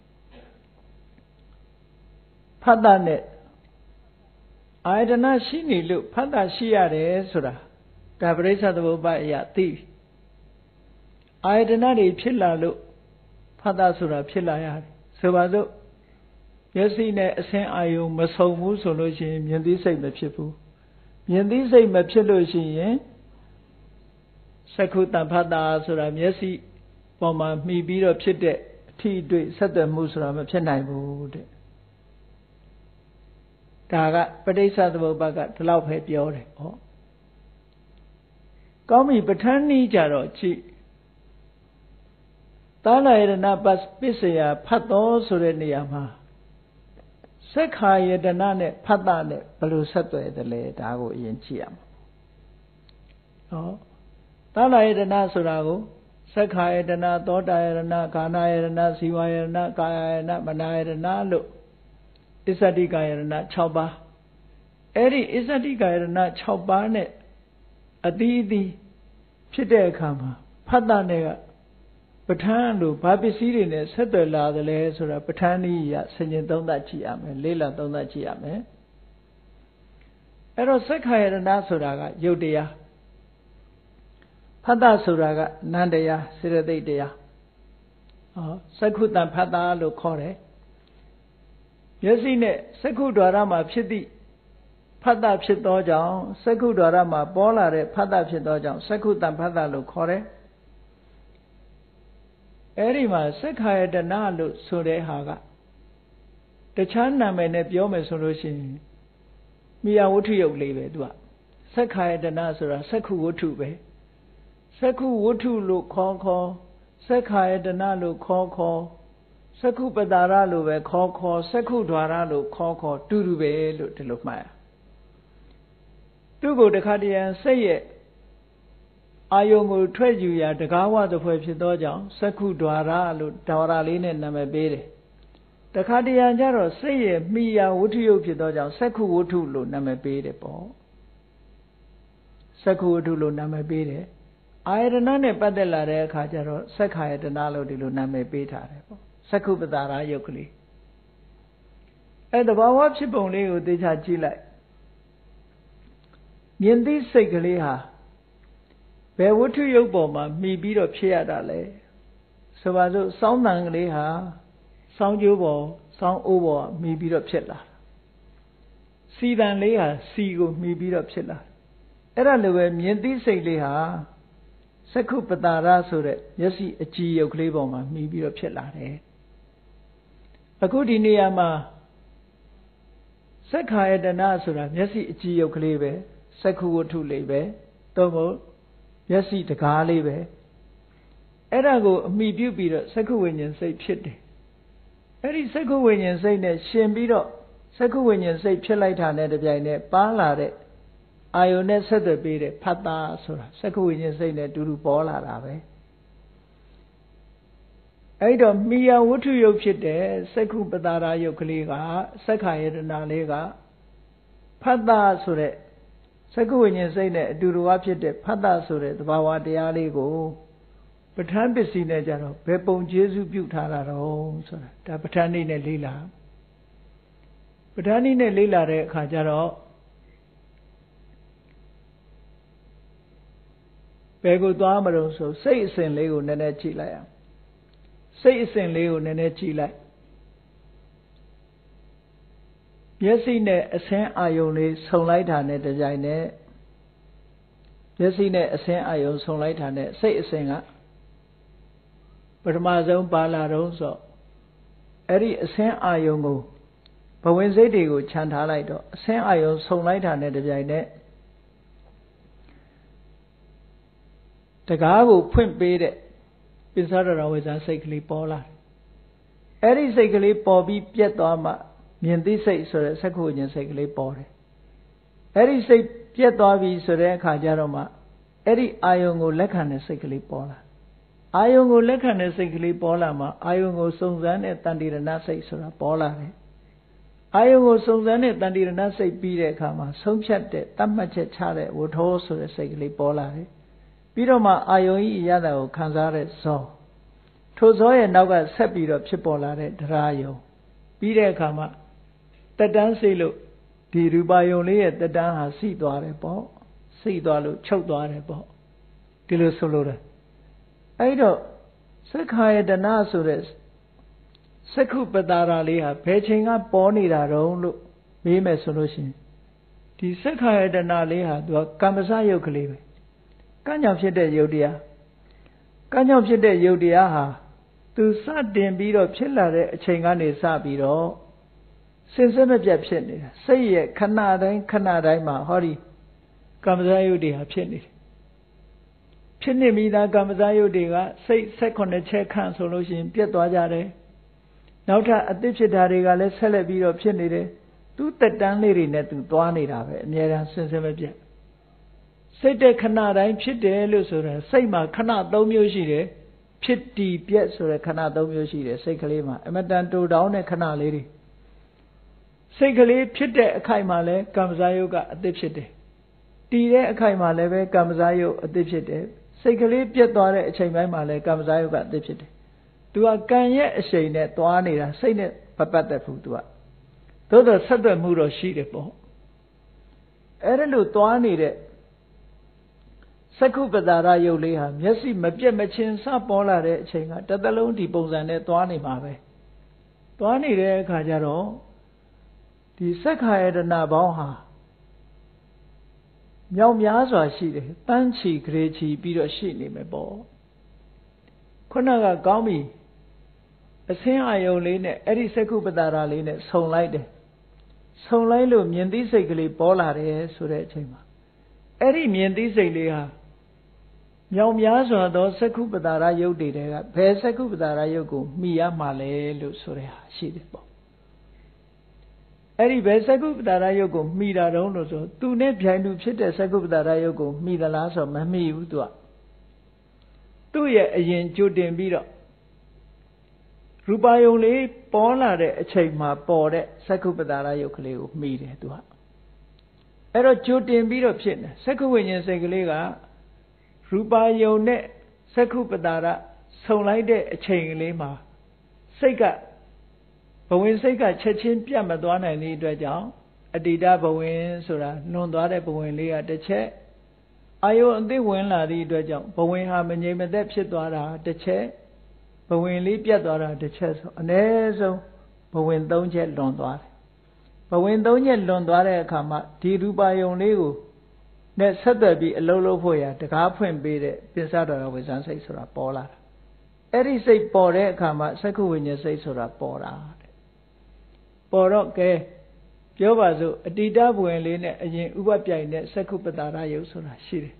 ဖတ်တာနဲ့အာယတနာရှိနေလို့ဖတ်တာရှိရတယ်ဆိုတာဒါပရိစ္ဆေသမုပ္ပါဒ်အရာသိအာယတနာတွေဖြစ်လာလို့ဖတ်တာဆိုတာဖြစ်လာရတယ်ဆိုပါစို့မျက်စိနဲ့အဆင်းအာယုံမဆုံဘူးဆိုလို့ရှိရင်မြင်သိစိတ်မဖြစ်ဘူးမြင်သိစိတ်မဖြစ်လို့ရှိရင်စက္ခုတံဖတ်တာဆိုတာမျက်စိပေါ်မှာမှီပြီးတော့ဖြစ်တဲ့အထီးအတွေ့ဆက်သွယ်မှုဆိုတာမဖြစ်နိုင်ဘူးတဲ့ဒါကပဋိစ္စသမုပ္ပါဒ်ကဒီလောက်ပဲပြောတယ်ဟောကောင်းပြီပဋ္ဌာန်းနည်းကြတော့ကြည့်သာလယတနာပစ္စယဖတ်တော်ဆိုတဲ့နေရာမှာစက္ခာယတနာနဲ့ဖတ်တာနဲ့ဘယ်လိုဆက်သွယ်တယ်လဲဒါကိုအရင်ကြည့်ရမှာဟောသာလယတနာဆိုတာကိုစက္ခာယတနာသောတာယတနာကာနာယတနာဇီဝယတနာကာယယတနာမနာယတနာလို့အစ္ဆတိကာယတနာ6ပါးအဲ့ဒီအစ္ဆတိကာယတနာ6ပါးနဲ့အသီးသီးဖြစ်တဲ့အခါမှာဖတ်တာနဲ့ကပဋ္ဌာန်းလို့ဘာပစ္စည်းတွေနဲ့ဆက်သွယ်လာသလဲဆိုတာပဋ္ဌာန်းနည်းရဆင်ခြင်သုံးသပ်ကြည့်ရမယ်လေးလာသုံးသပ်ကြည့်ရမယ်အဲ့တော့စက္ခာယတနာဆိုတာကယုတ်တရားဖတ်တာဆိုတာကနန္တရားစေတသိက်တရားဟောစက္ခုတံဖတ်တာလို့ခေါ်တယ်မျက်စိနဲ့စက္ခုဒွါရမှာဖြစ်သည့်ဖတ်တာဖြစ်သောကြောင့်စက္ခုဒွါရမှာပေါ်လာတဲ့ဖတ်တာဖြစ်သောကြောင့်စက္ခုတံဖတ်တာလို့ခေါ်တယ်အဲ့ဒီမှာစက္ခာယတနာလို့ဆိုတဲ့ဟာကတခြားနာမည်နဲ့ပြောမယ်ဆိုလို့ရှိရင်မိယာဝတ္ထုယုတ်လေးပဲသူကစက္ခာယတနာဆိုတာစက္ခုဝတ္ထုပဲစက္ခုဝတ္ထုလို့ခေါ်စက္ခာယတနာလို့ခေါ်စက္ခုပတာရလို့ပဲခေါ်စက္ခုဒွါရလို့ခေါ်တူတူပဲလို့ဒီလိုမှတ်ရသူ့ကိုတခါတည်းစိတ်ရဲ့အာယုံကိုထွက်ယူရာတကားဝသဖွယ်ဖြစ်သောကြောင့်စက္ခုဒွါရလို့ဒွါရလေးနဲ့နာမည်ပေးတယ်တခါတည်းကျတော့စိတ်ရဲ့မိယာဝတ္ထုယုတ်ဖြစ်သောကြောင့်စက္ခုဝတ္ထုလို့နာမည်ပေးတယ်ပေါ့စက္ခုဝတ္ထုလို့နာမည်ပေးတယ်အာယတနာနဲ့ပတ်သက်လာတဲ့အခါကျတော့စက္ခာယတနာလို့ဒီလိုနာမည်ပေးထားတယ်ပေါ့စက္ခုပတာရယုတ်ကလေးအဲ့သဘာဝဖြစ်ပုံလေးကိုသိချကြည့်လိုက်မြင်သိစိတ်ကလေးဟာဘယ်ဝတ္ထုယုတ်ပေါ်မှာမှီပြီးတော့ဖြစ်ရတာလဲဆိုပါစို့စောင်းတန်ကလေးဟာစောင်းကျိုးပေါ်စောင်းအိုးပေါ်မှီပြီးတော့ဖြစ်လာစစီတန်လေးဟာစီကိုမှီပြီးတော့ဖြစ်လာအဲ့ဒါလိုပဲမြင်သိစိတ်လေးဟာစက္ခုပတာရဆိုတဲ့မျက်စိအကြည်ရုပ်ကလေးပေါ်မှာမှီပြီးတော့ဖြစ်လာတယ်အခုဒီနေရာမှာစက္ခာယတနာဆိုတာမျက်စိအကြည်ရုပ်ကလေးပဲစက္ခုဝတ္ထုလေးပဲတော့မဟုတ်မျက်စိတကားလေးပဲအဲ့ဒါကိုအမိပြုပြီးတော့စက္ခုဝိညာဉ်စိတ်ဖြစ်တယ်အဲ့ဒီစက္ခုဝိညာဉ်စိတ်နဲ့ရှင်ပြီးတော့စက္ခုဝိညာဉ်စိတ်ဖြစ်လိုက်တာနဲ့တပြိုင်နက်ပါလာတဲ့အာယုန်နဲ့ဆက်သွယ်ပေးတဲ့ဖတ်တာဆိုတာစက္ခုဝိညာဉ်စိတ်နဲ့တူတူပေါ်လာတာပဲအဲ့တော့မိယဝတ္ထုယုတ်ဖြစ်တဲ့စက္ခုပတာရယုတ်ကလေးကစက္ခာယတနာလေးကဖတ်တာဆိုတဲ့စက္ခုဝိညာဉ်စိတ်နဲ့အတူတူအဖြစ်တဲ့ဖတ်တာဆိုတဲ့သဘာဝတရားလေးကိုပဋ္ဌာန်းပစ္စည်းနဲ့ကြတော့ဘယ်ပုံကျေးဇူးပြုထားတာတော့ဆိုတာဒါပဋ္ဌာန်းနည်းနဲ့လေ့လာပဋ္ဌာန်းနည်းနဲ့လေ့လာတဲ့အခါကျတော့ဘယ်ကိုသွားမလို့ဆိုစိတ်အစဉ်လေးကိုနည်းနည်းကြည့်လိုက်အောင်စိတ်အစဉ်လေးကိုနည်းနည်းကြည့်လိုက်မျက်စိနဲ့အဆင်းအာယုံလေးဆုံလိုက်တာနဲ့တကြိုင်နဲ့မျက်စိနဲ့အဆင်းအာယုံဆုံလိုက်တာနဲ့စိတ်အစဉ်ကပထမဆုံးပါလာတော့ဆိုအဲ့ဒီအဆင်းအာယုံကိုဘဝင်စိတ်တွေကိုခြံထားလိုက်တော့အဆင်းအာယုံဆုံလိုက်တာနဲ့တပြိုင်နက်တကားကိုဖွင့်ပေးတဲ့ပိဿရဝေဇာစိတ်ကလေးပေါ်လာအဲ့ဒီစိတ်ကလေးပေါ်ပြီးပြတ်သွားမှမြင်သိစိတ်ဆိုတဲ့စက္ခုဝိညာဉ်စိတ်ကလေးပေါ်တယ်အဲ့ဒီစိတ်ပြတ်သွားပြီဆိုတဲ့အခါကျတော့မှအဲ့ဒီအာယုံကိုလက်ခံတဲ့စိတ်ကလေးပေါ်လာအာယုံကိုလက်ခံတဲ့စိတ်ကလေးပေါ်လာမှအာယုံကိုစုံစမ်းတဲ့တန်တိရဏစိတ်ဆိုတာပေါ်လာတယ်အာယုံကိုစုံစမ်းတဲ့တန်တိရဏစိတ်ပြီးတဲ့အခါမှာဆုံးဖြတ်တဲ့တတ်မှတ်ချက်ချတဲ့ဝဋ္ထောဆိုတဲ့စိတ်ကလေးပေါ်လာတယ်ပြီးတော့မှအာယုံဤရတာကိုခံစားတဲ့ဇောထိုဇောရဲ့နောက်ကဆက်ပြီးတော့ဖြစ်ပေါ်လာတဲ့ဒရာယုံပြီးတဲ့အခါမှာတက်တန်းစိတ်လို့ဒီရူပယုံလေးရဲ့တက်တန်းဟာစိသွားတယ်ပေါ့စိသွားလို့ချုပ်သွားတယ်ပေါ့ဒီလိုဆိုလို့တယ်အဲ့တော့စက္ခာယတနာဆိုတဲ့စက္ခုပတာရလေးဟာဘယ်ချိန်ကပေါ်နေတာတုံးလို့မေးမယ်ဆိုလို့ရှိရင်ဒီစက္ခာယတနာလေးဟာသူကကမ္မစယုတ်ကလေးပဲကံ့ကြောင့်ဖြစ်တဲ့ယုတ်တရားကံ့ကြောင့်ဖြစ်တဲ့ယုတ်တရားဟာသူစတင်ပြီးတော့ဖြစ်လာတဲ့အချိန်ကနေစပြီးတော့စင်စစ်မပြတ်ဖြစ်နေတာစိတ်ရဲ့ခဏတိုင်းခဏတိုင်းမှာဟောဒီကမ္မဇယုတ်တွေဟာဖြစ်နေတယ်ဖြစ်နေမိသားကမ္မဇယုတ်တွေကစိတ်18ချက်ခန့်ဆိုလို့ရှိရင်ပြတ်သွားကြတယ်နောက်ထပ်အသစ်ဖြစ်တာတွေကလည်းဆက်လက်ပြီးတော့ဖြစ်နေတယ်သူတက်တန်းလေးတွေနဲ့သူသွားနေတာပဲအများအားစင်စစ်မပြတ်စိတ်တဲ့ခဏတိုင်းဖြစ်တယ်လို့ဆိုတာစိတ်မှာခဏ3မျိုးရှိတယ်ဖြစ်တည်ပြက်ဆိုတဲ့ခဏ3မျိုးရှိတယ်စိတ်ကလေးမှာအမတန်တူတောင်းတဲ့ခဏလေးတွေစိတ်ကလေးဖြစ်တဲ့အခိုက်မှာလည်းကမ္မဇယုတ်ကအသစ်ဖြစ်တယ်တည်တဲ့အခိုက်မှာလည်းပဲကမ္မဇယုတ်အသစ်ဖြစ်တယ်စိတ်ကလေးပြတ်သွားတဲ့အချိန်ပိုင်းမှာလည်းကမ္မဇယုတ်ကအသစ်ဖြစ်တယ်သူကကံရဲ့အရှိန်နဲ့သွားနေတာစိတ်နဲ့မပတ်သက်ဘူးသူကသို့တော့ဆက်သွယ်မှုတော့ရှိတယ်ပေါ့အဲ့ဒါလို့သွားနေတဲ့စက္ခုပတာရယုတ်လေးဟာမျက်စိမပြတ်မချင်းစပေါ်လာတဲ့အချိန်ကတစ်သလုံးဒီပုံစံနဲ့သွားနေမှာပဲသွားနေတဲ့အခါကျတော့ဒီစက္ခာယတနာပေါင်းဟာမြောက်များစွာရှိတယ်တန်းချီဂရေချီပြီးတော့ရှိနေမယ်ပေါ့ခုနကကောင်းပြီအစင်းအာယုံလေးနဲ့အဲ့ဒီစက္ခုပတာရလေးနဲ့ဆုံလိုက်တယ်ဆုံလိုက်လို့မြင်သိစိတ်ကလေးပေါ်လာတယ်ဆိုတဲ့အချိန်မှာအဲ့ဒီမြင်သိစိတ်လေးဟာမြောက်များစွာသောစက္ခုပတာရယုတ်တွေကဘယ်စက္ခုပတာရယုတ်ကိုမှီရမှာလဲလို့ဆိုတဲ့ဟာရှိတယ်ပေါ့အဲ့ဒီဘယ်စက္ခုပတာရယုတ်ကိုမှီတာတုံးလို့ဆိုသူနဲ့ပြိုင်တူဖြစ်တဲ့စက္ခုပတာရယုတ်ကိုမှီသလားဆိုမမှီဘူးသူ့ရဲ့အရင်ကြိုတင်ပြီးတော့ရူပယုံလေးပေါ်လာတဲ့အချိန်မှာပေါ်တဲ့စက္ခုပတာရယုတ်ကလေးကိုမှီတယ်သူကအဲ့တော့ကြိုတင်ပြီးတော့ဖြစ်နေစက္ခုဝိညာဉ်စိတ်ကလေးကရူပယုံနဲ့စက္ခုပတာရဆုံလိုက်တဲ့အချိန်ကလေးမှာစိတ်ကဘဝင်စိတ်ကချက်ချင်းပြတ်မသွားနိုင်တဲ့အတွက်ကြောင့်အတ္တိတဘဝင်ဆိုတာလွန်သွားတဲ့ဘဝင်လေးကတစ်ချက်အာယုံအသိဝင်လာသည့်အတွက်ကြောင့်ဘဝင်ဟာမငြိမ်မသက်ဖြစ်သွားတာတစ်ချက်ဘဝင်လေးပြတ်သွားတာတစ်ချက်ဆိုအ ਨੇ ဆုံးဘဝင်3ချက်လွန်သွားတယ်ဘဝင်သုံးချက်လွန်သွားတဲ့အခါမှာဒီရူပါယုံလေးကိုနဲ့ဆက်သွယ်ပြီးအလုံးလုံးဖို့ရတကားဖွင့်ပေးတဲ့ပစ္စဒရဝိဇ္ဇာစိတ်ဆိုတာပေါ်လာတာအဲ့ဒီစိတ်ပေါ်တဲ့အခါမှာစက္ခုဝိညာဉ်စိတ်ဆိုတာပေါ်တာတဲ့ပေါ်တော့ကဲပြောပါစို့အတ္တဘဝင်လေးနဲ့အရင်ဥပပြိုင်တဲ့စက္ခုပတာရယုတ်ဆိုတာရှိတယ်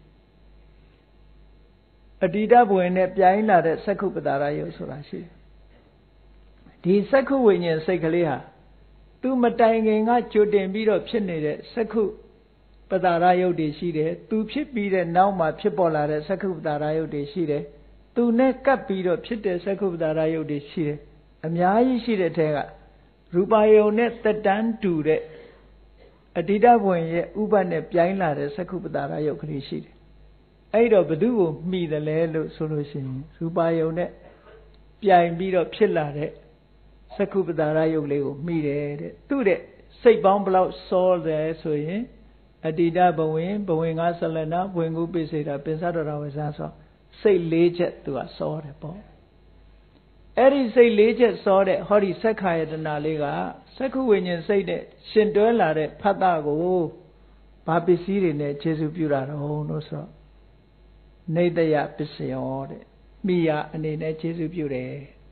အတ္တဘဝင်နဲ့ပြိုင်လာတဲ့စက္ခုပတာရယုတ်ဆိုတာရှိတယ်ဒီစက္ခုဝိညာဉ်စိတ်ကလေးဟာသူမတိုင်ခင်ကကြိုတင်ပြီးတော့ဖြစ်နေတဲ့စက္ခုပတာရယုတ်တွေရှိတယ်သူဖြစ်ပြီးတဲ့နောက်မှာဖြစ်ပေါ်လာတဲ့စက္ခုပတာရယုတ်တွေရှိတယ်သူနဲ့ကပ်ပြီးတော့ဖြစ်တဲ့စက္ခုပတာရယုတ်တွေရှိတယ်အများကြီးရှိတဲ့ထဲကရူပါယုံနဲ့တက်တန်းတူတဲ့အတ္တဘဝင်ရဲ့ဥပတ်နဲ့ပြိုင်လာတဲ့စက္ခုပတာရယုတ်ကလေးရှိတယ်အဲ့တော့ဘယ်သူကိုမှီတယ်လဲလို့ဆိုလို့ရှိရင်ရူပါယုံနဲ့ပြိုင်ပြီးတော့ဖြစ်လာတဲ့စက္ခုပတာရယုတ်လေးကိုမှီတယ်တဲ့သူ့တဲ့စိတ်ပေါင်းဘလောက်စောတယ်ဆိုရင်အတ္တဘဝင်ဘဝင်ကဆလနာဘဝင်ကုပိစေတာပစ္စဒရဝိဇ္ဇာဆိုစိတ်၄ချက်သူကစောတယ်ပေါ့အဲ့ဒီစိတ်၄ချက်စောတဲ့ဟောဒီစက္ခာယတနာလေးကစက္ခုဝိညာဉ်စိတ်နဲ့ရှင်တွဲလာတဲ့ဖတ်တာကိုဘာပစ္စည်းတွေနဲ့ခြေစုပြုတာတော့လို့ဆိုတော့နေတယပစ္စယောတဲ့မိယာအနေနဲ့ခြေစုပြုတယ်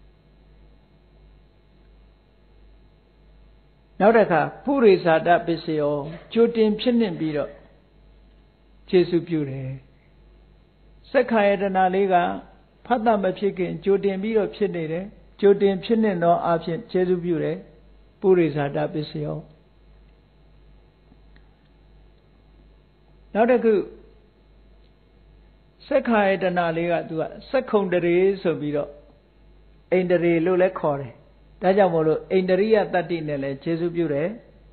နောက်တစ်ခါဖုရိဇာတပစ္စယောကြိုတင်ဖြစ်နေပြီးတော့ခြေစုပြုတယ်စက္ခာယတနာလေးကဖတ်တာမဖြစ်ခင်ကြိုတင်ပြီးတော့ဖြစ်နေတယ်ကြိုတင်ဖြစ်နေသောအဖြစ်ခြေစုပြုတယ်ပုရိဇာတပစ္စယောနောက်တစ်ခုစက္ခာယတနာလေးကသူကစက္ခုံတရေဆိုပြီးတော့အိန္ဒြေလို့လည်းခေါ်တယ်ဒါကြောင့်မို့လို့အိန္ဒြိယတတ္တိနဲ့လည်းခြေစုပြုတယ်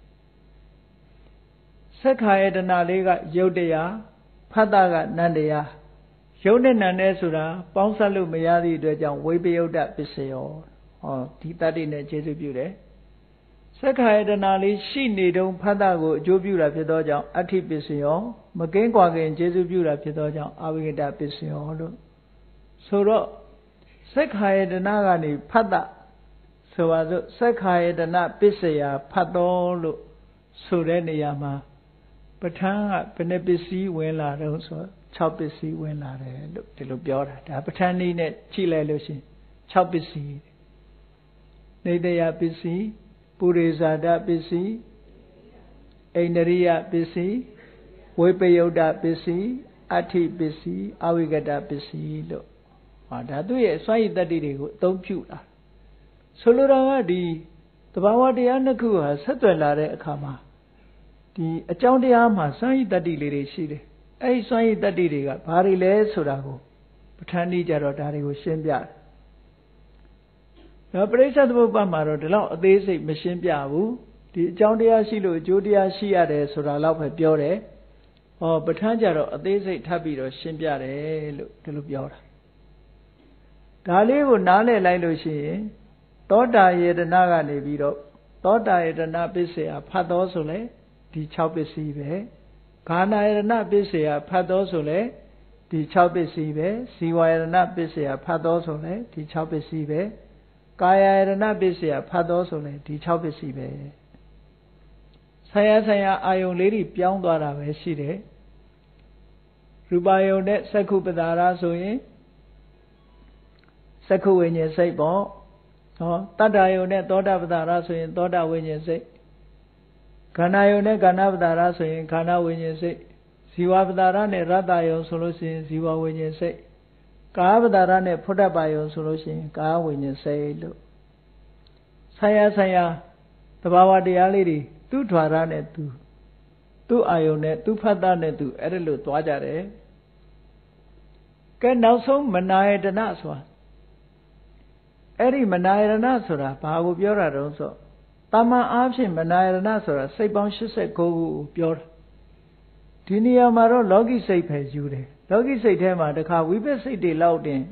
စက္ခာယတနာလေးကယုတ်တရားဖတ်တာကနန္တရားယုတ်နဲ့နန္တဲ့ဆိုတာပေါင်းစပ်လို့မရသည့်အတွက်ကြောင့်ဝိပယုတ်တပစ္စယောဟောဒီတတ္တိနဲ့ခြေစုပြုတယ်စက္ခာယတနာလေးရှိနေတုန်းဖတ်တာကိုအကျိုးပြုတာဖြစ်သောကြောင့်အဋ္ဌိပစ္စယောမကင်းကွာခင်ခြေစုပြုတာဖြစ်သောကြောင့်အဝိကတပစ္စယောလို့ဆိုတော့စက္ခာယတနာကနေဖတ်တာဆိုပါစို့စက္ခာယတနာပစ္စယဖတ်တော်လို့ဆိုတဲ့နေရာမှာပဋ္ဌာန်းကဘယ်နှပစ္စည်းဝင်လာတော့ဆို6ပစ္စည်းဝင်လာတယ်လို့ဒီလိုပြောတာဒါပဋ္ဌာန်းနည်းနဲ့ကြည့်လိုက်လို့ရှိရင်6ပစ္စည်းနေတယပစ္စည်းပုရိဇာတပစ္စည်းအိန္ဒြိယပစ္စည်းဝိပယုတ်တပစ္စည်းအဋ္ဌိပစ္စည်းအဝိကတပစ္စည်းလို့ဟာဒါသူ့ရဲ့စွမ်းရည်တတ္တိတွေကိုအသုံးပြုတာဆိုလိုတာကဒီသဘာဝတရားနှစ်ခုဟာဆက်သွယ်လာတဲ့အခါမှာဒီအကြောင်းတရားမှာစွမ်းရည်တတ္တိလေးတွေရှိတယ်အဲ့ဒီစွမ်းရည်တတ္တိတွေကဘာတွေလဲဆိုတာကိုပဋ္ဌာန်းကြီးကြတော့ဒါတွေကိုရှင်းပြတယ်နော်ပရိစ္ဆေသမုပ္ပါမှာတော့ဒီလောက်အသေးစိတ်မရှင်းပြဘူးဒီအကြောင်းတရားရှိလို့အကျိုးတရားရှိရတယ်ဆိုတာလောက်ပဲပြောတယ်ဟောပဋ္ဌာန်းကြတော့အသေးစိတ်ထပ်ပြီးတော့ရှင်းပြတယ်လို့ဒီလိုပြောတာဒါလေးကိုနားလည်လိုက်လို့ရှိရင်သောတာယေတနာကနေပြီးတော့သောတာယေတနာပစ္စယဖတ်တော်ဆိုလဲဒီ6ပစ္စည်းပဲဂါနာယေတနာပစ္စယဖတ်တော်ဆိုလဲဒီ6ပစ္စည်းပဲဇီဝယေတနာပစ္စယဖတ်တော်ဆိုလဲဒီ6ပစ္စည်းပဲကာယယေတနာပစ္စယဖတ်တော်ဆိုလဲဒီ6ပစ္စည်းပဲဆရာအာယုံလေးတွေပြောင်းသွားတာပဲရှိတယ်ရူပယုံနဲ့စက္ခုပတာရဆိုရင်စက္ခုဝိညာဉ်စိတ်ပေါ့ဟောတတ္တယုံနဲ့သောတာပတာရဆိုရင်သောတာဝိညာဉ်စိတ်ခန္ဓာယုံနဲ့ခန္ဓာပတာရဆိုရင်ခန္ဓာဝိညာဉ်စိတ်ဇီဝပတာရနဲ့ရတ္တယုံဆိုလို့ရှိရင်ဇီဝဝိညာဉ်စိတ်ကာယပတာရနဲ့ဖုဒ္ဓပါယုံဆိုလို့ရှိရင်ကာယဝိညာဉ်စိတ်လို့ဆရာသဘာဝတရားလေးတွေသူ့ द्वार နဲ့သူ့အာယုံနဲ့သူ့ဖတ်တာနဲ့သူအဲ့ဒါလို့သွားကြတယ်ကဲနောက်ဆုံးမနာယတနာဆိုတာအဲ့ဒီမနာယတနာဆိုတာဘာကိုပြောတာတုံးဆိုတာမန်အားဖြင့်မနာယတနာဆိုတာစိတ်ပေါင်း89ခုကိုပြောတာဒီနေရာမှာတော့လောကိစိတ်ပဲယူတယ်လောကိစိတ်ထဲမှာတခါဝိပဿစိတ်တွေလောက်တင်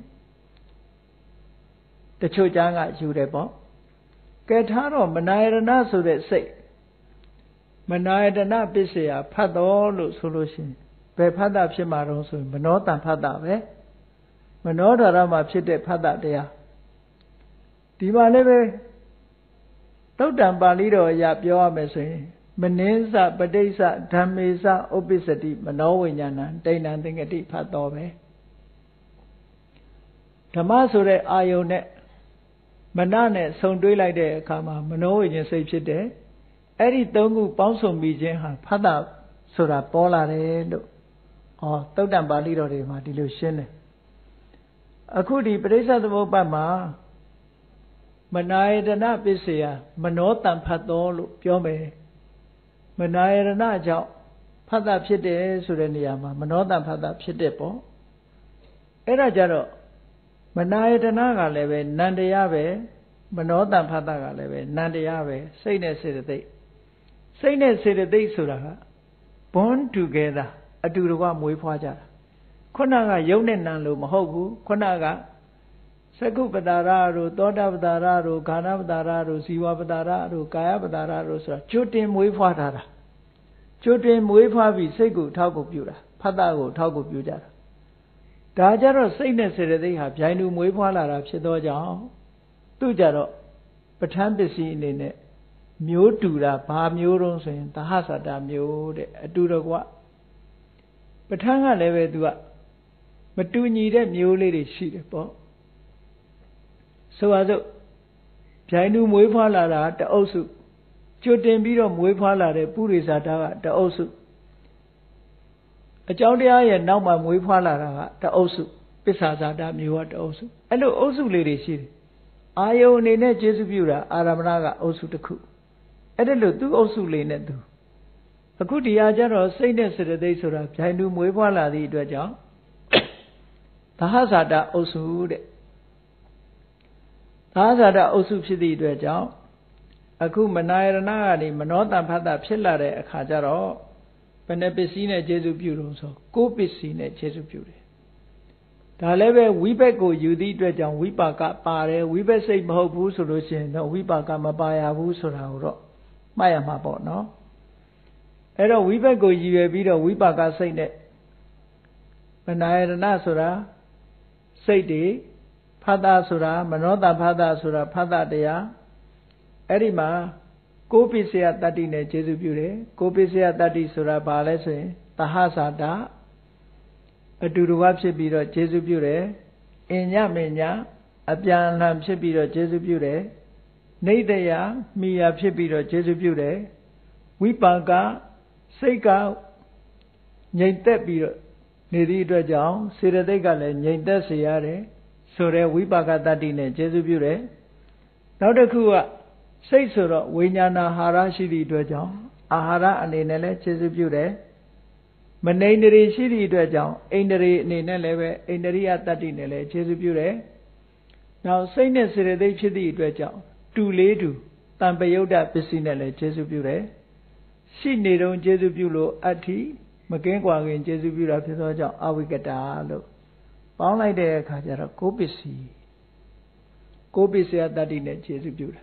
တချို့ကျမ်းကယူတယ်ပေါ့ကဲထားတော့မနာယတနာဆိုတဲ့စိတ်မနာယတနာပစ္စယဖတ်တော်လို့ဆိုလို့ရှိရင်ဘယ်ဖတ်တာဖြစ်မှာတော့ဆိုရင်မနောတန်ဖတ်တာပဲမနောဓာရမှာဖြစ်တဲ့ဖတ်တာတရားဒီမှာလည်းပဲ Tâu Đàn Bà Lý Đồ DạပြောMê Sui Maninsa Padesa Dhammesa Upisati Manovinyana Dainan Thingati Phát Tố Bê Dhamma Sô Rê Ayô Nê Mana Nê Sông Đuôi Lại Đê Khá Mà Manovinyan Sây Phít Đê Eri Tông Ngũ Bóng Sông Mì Chên Hà Phát Tà Sô Rà Bó La Đê Đô Tâu Đàn Bà Lý Đồ Đê Mà Đi Lưu Xên Đê Aku Đi Padesa Tha Bố Bát Mà Manayatana Pissaya Manotan Phát Tố LúcပြောMê Manayatana Chào Phát Tà Phít Đê Sô Rê Nìyà Mà Manotan Phát Tà Phít Đê Bó Eda Chá Rô Manayatana Gà Lê Bê Nandaya Bê Manotan Phát Tà Gà Lê Bê Nandaya Bê Say Nê Sê Rê Tây Say Nê Sê Rê Tây Sô Rà Gà Born together Adu Rwa Mui Phá Chá Khuna Gà Yông Nê Nàn Lô Mà Hô Bú Khuna Gà Sakku Padara Rô Toda Padara Rô Ghana Padara Rô Siwa Padara Rô Kaya Padara Rô Sô Rà Chô Tên Mui Phá Thá Rà Chô Tên Mui Phá Bì Say Cụ Thao Cụ Piu Rà Phát Tà Cụ Thao Cụ Piu Chá Rà Đã Chá Rô Say Nê Sê Rê Tây Hà Bhai Nụ Mui Phá Là Rà Phít Tố Cháo Tu Chá Rô Bát Thán Bích Sĩ Nê Nê Miếu Tù Rà Bá Miếu Rông Sô Yin Tá Sát Đà Miếu Đê Atu Rô Quá Bát Thán Gà Lê Bê Tu Ạ Mà Tu Nhì Đê Miếu Lê Đê Sĩ Đê Bó Sô Á Dụ Bhai Nụ Mui Phá Là Rà Tá Âu Sụ Chô Tên Bí Rô Mui Phá Là Đê Pú Rì Sá Tá Gà Tá Âu Sụ Ở Cháu Đế Á Yé Nào Mà Mui Phá Là Rà Tá Âu Sụ Bích Sá Sá Tá Miếu Á Tá Âu Sụ Anh Lô Âu Sụ Lê Đê Sĩ Đê Ayô Nê Nê Chế Sư Piu Rà Ârâmana Gà Âu Sụ Tá Khu Anh Lô Tu Âu Sụ Lê Nê Tu Aku Đi Á Chá Rô Say Nê Sê Rê Tây Sô Rà Bhai Nụ Mui Phá Là Đê Đuạ Cháu Tá Sát Đà Âu Sụ Đê Tá Sát Đà Âu Sụ Phít Đê Đuạ Cháu Aku Manayatana Gà Đi Manotan Phát Tà Phít Là Đê Khá Chá Rô Bê Nê Pít Sĩ Nê Chế Sư Piu Rô Sô Cô Pít Sĩ Nê Chế Sư Piu Đê Đã Lê Bê Vĩ Bách Cô Yu Đê Đuạ Cháu Vĩ Bá Cá Pá Đê Vĩ Bách Say Mô Phú Sô Rô Xên Đó Vĩ Bá Cá Mà Pá Yá Phú Sô Rà Hô Rô Mái Yá Mà Bó Nó Ê Đó Vĩ Bách Cô Yu Yé Bí Đô Vĩ Bá Cá Say Nê Manayatana Sô Rà Say Đê Phát Tà Sô Rà Manotan Phát Tà Sô Rà Phát Tà Đê Yá Ê Đi Mà Cô Pít Sĩ Tát Tì Nê Chế Sư Piu Đê Cô Pít Sĩ Tát Tì Sô Rà Bá Lê Sô Yin Tá Sát Đà Atu Rwa Phít Bí Đô Chế Sư Piu Đê In Nhá Mê Nhá A Pian Lhan Phít Bí Đô Chế Sư Piu Đê Nê Tê Yá Mì Yá Phít Bí Đô Chế Sư Piu Đê Vĩ Bá Cá Say Cá Nhảy Tét Bí Đô Nê Đê Đuạ Cháu Sê Rê Tây Gà Lê Nhảy Tét Sê Yá Đê Sô Rê Vĩ Bá Cá Tát Tì Nê Chế Sư Piu Đê Nào Đê Khu Ạ Say Sô Rô Vinyana Há Rá Sĩ Đê Đuạ Cháu Á Há Rá Anh Nê Lê Chế Sư Piu Đê Mà Nê Nê Rê Sĩ Đê Đuạ Cháu Anh Nê Rê Nê Nê Lê Bê Anh Nê Rê Á Tát Tì Nê Lê Chế Sư Piu Đê Nào Say Nê Sê Rê Tây Phít Đê Đuạ Cháu Tu Lê Tu Tàn Bê Yốc Đà Pít Sĩ Nê Lê Chế Sư Piu Đê Sĩ Nê Rông Chế Sư Piu Lô Át Thí Mà Kén Quả Kén Chế Sư Piu Đà Phít Tố Cháu Á Vĩ Kát Đà Lô Bóng Lại Đê Khá Chá Rô Cô Pít Sĩ Cô Pít Sĩ Á Tát Tì Nê Chế Sư Piu Đà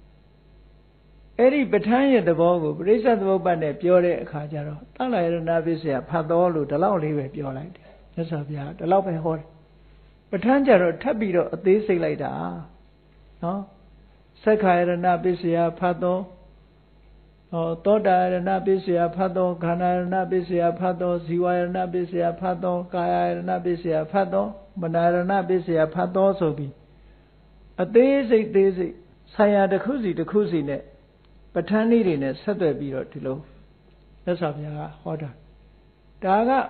Ê Đi Bát Thán Yé Thá Bó Cô Pít Sá Thá Bó Bát Nê Pió Đê Khá Chá Rô Tá Lại Rá Ná Pít Sĩ Á Phát Tố Lô Đá Láo Lê Bê Pió Lại Đê Nhất Sá Bìá Đá Láo Bê Hô Đê Bát Thán Chá Rô Tháp Bí Đô Át Tế Say Lại Đá Nó Sắc Khá Yé Ná Pít Sĩ Á Phát Tố Toda Yé Ná Pít Sĩ Á Phát Tố Ghana Yé Ná Pít Sĩ Á Phát Tố Siwa Yé Ná Pít Sĩ Á Phát Tố Kaya Yé Ná Pít Sĩ Á Phát Tố Manayatana Pít Sĩ Á Phát Tố Sô Bì Át Tế Say Say Yá Đá Khu Sĩ Nê Bát Thán Ní Đê Nê Sát Tuệ Bí Đô Đi Lô Nhất Sá Bìá Hó Đà Đá Gá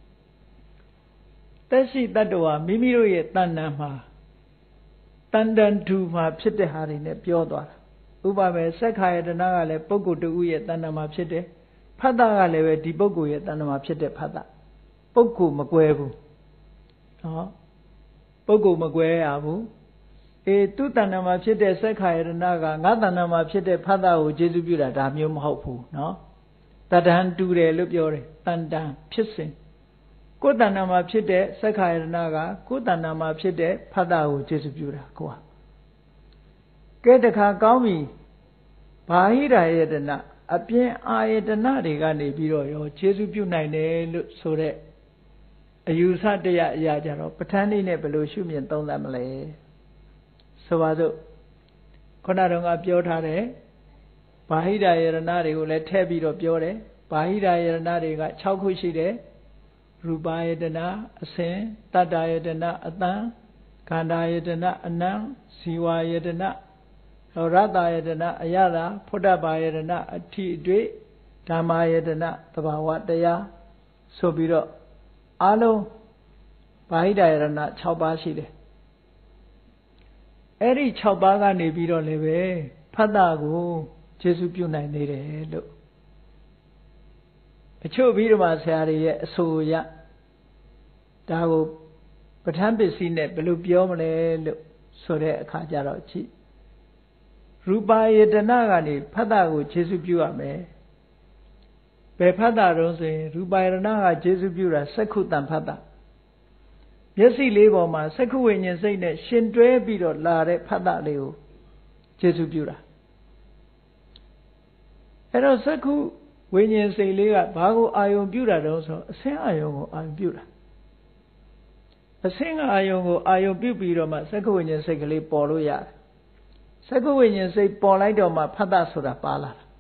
Tất Sĩ Tát Tố Wá Mì Mì Đô Yé Tán Nán Mà Tán Tán Thú Mà Phít Đê Há Đê Nê Pió Tòa ĐàဥပမာSắc Khá Yé Tana Gà Lêပုဂ္ဂိုလ်တဦးရဲ့တဏ္ဍာမှာဖြစ်တယ်ဖတ်တာကလည်းပဲဒီပုဂ္ဂိုလ်ရဲ့တဏ္ဍာမှာဖြစ်တဲ့ဖတ်တာပုဂ္ဂိုလ်မကွဲဘူးနော်ပုဂ္ဂိုလ်မကွဲရဘူးသူတဏ္ဍာမှာဖြစ်တဲ့ Sắc Khá Yé Tanaကငါတဏ္ဍာမှာဖြစ်တဲ့ဖတ်တာကိုကျေစုပြုတာဒါမျိုးမဟုတ်ဘူးနော်တတန်တူတယ်လို့ပြောတယ်တန်တန်ဖြစ်စဉ်ကိုယ်တဏ္ဍာမှာဖြစ်တဲ့ Sắc Khá Yé Tanaကကိုယ်တဏ္ဍာမှာဖြစ်တဲ့ဖတ်တာကိုကျေစုပြုတာကိုကဲတခါကောင်းပြီဘာဟိရာယတနာအပြင်အာယတနာတွေကနေပြီးတော့ရောကျေစုပြုနိုင်တယ်လို့ဆိုတဲ့အယူဆတရားအရာကြတော့ပဋ္ဌာန်းနည်းနဲ့ဘယ်လိုရှုမြင်သုံးသပ်မလဲဆိုပါစို့ခုနတော့ငါပြောထားတယ်ဘာဟိတယရဏတွေကိုလည်းထည့်ပြီးတော့ပြောတယ်ဘာဟိတယရဏတွေက6ခုရှိတယ်ရူပယတနာအစဉ်တတ္တယတနာအတန်ခန္ဓာယတနာအနံဇီဝယတနာရတ္တယတနာအယတာဖုဒ္ဓဘာယတနာအဋ္ဌိအတွေ့ဓမ္မယတနာသဘာဝတရားဆိုပြီးတော့အားလုံးဘာဟိတယရဏ6ပါးရှိတယ်အဲ့ဒီ6ပါးကနေပြီးတော့လည်းပဲဖတ်တာကိုကျေစုပြုနိုင်နေတယ်လို့အချို့ပြီးတော့မှဆရာတွေရဲ့အဆိုအရဒါကိုပဋ္ဌာန်းပစ္စည်းနဲ့ဘယ်လိုပြောမလဲလို့ဆိုတဲ့အခါကျတော့ကြည့်ရူပယတနာကနေဖတ်တာကိုကျေစုပြုရမယ်ဘယ်ဖတ်တာတော့ဆိုရင်ရူပယတနာကကျေစုပြုတာစက္ခုတံဖတ်တာမျက်စိလေးပေါ်မှာစက္ခုဝိညာဉ်စိတ်နဲ့ရှင်တွဲပြီးတော့လာတဲ့ဖတ်တာလေးကိုကျေစုပြုတာအဲ့တော့စက္ခုဝိညာဉ်စိတ်လေးကဘာကိုအာယုံပြုတာတော့ဆိုအဆင်းအာယုံကိုအာယုံပြုတာအဆင်းအာယုံကိုအာယုံပြုပြီးတော့မှစက္ခုဝိညာဉ်စိတ်ကလေးပေါ်လို့ရတယ်စက္ခုဝိညာဉ်စိတ်ပေါ်လိုက်တော့မှဖတ်တာဆိုတာပါလာတာ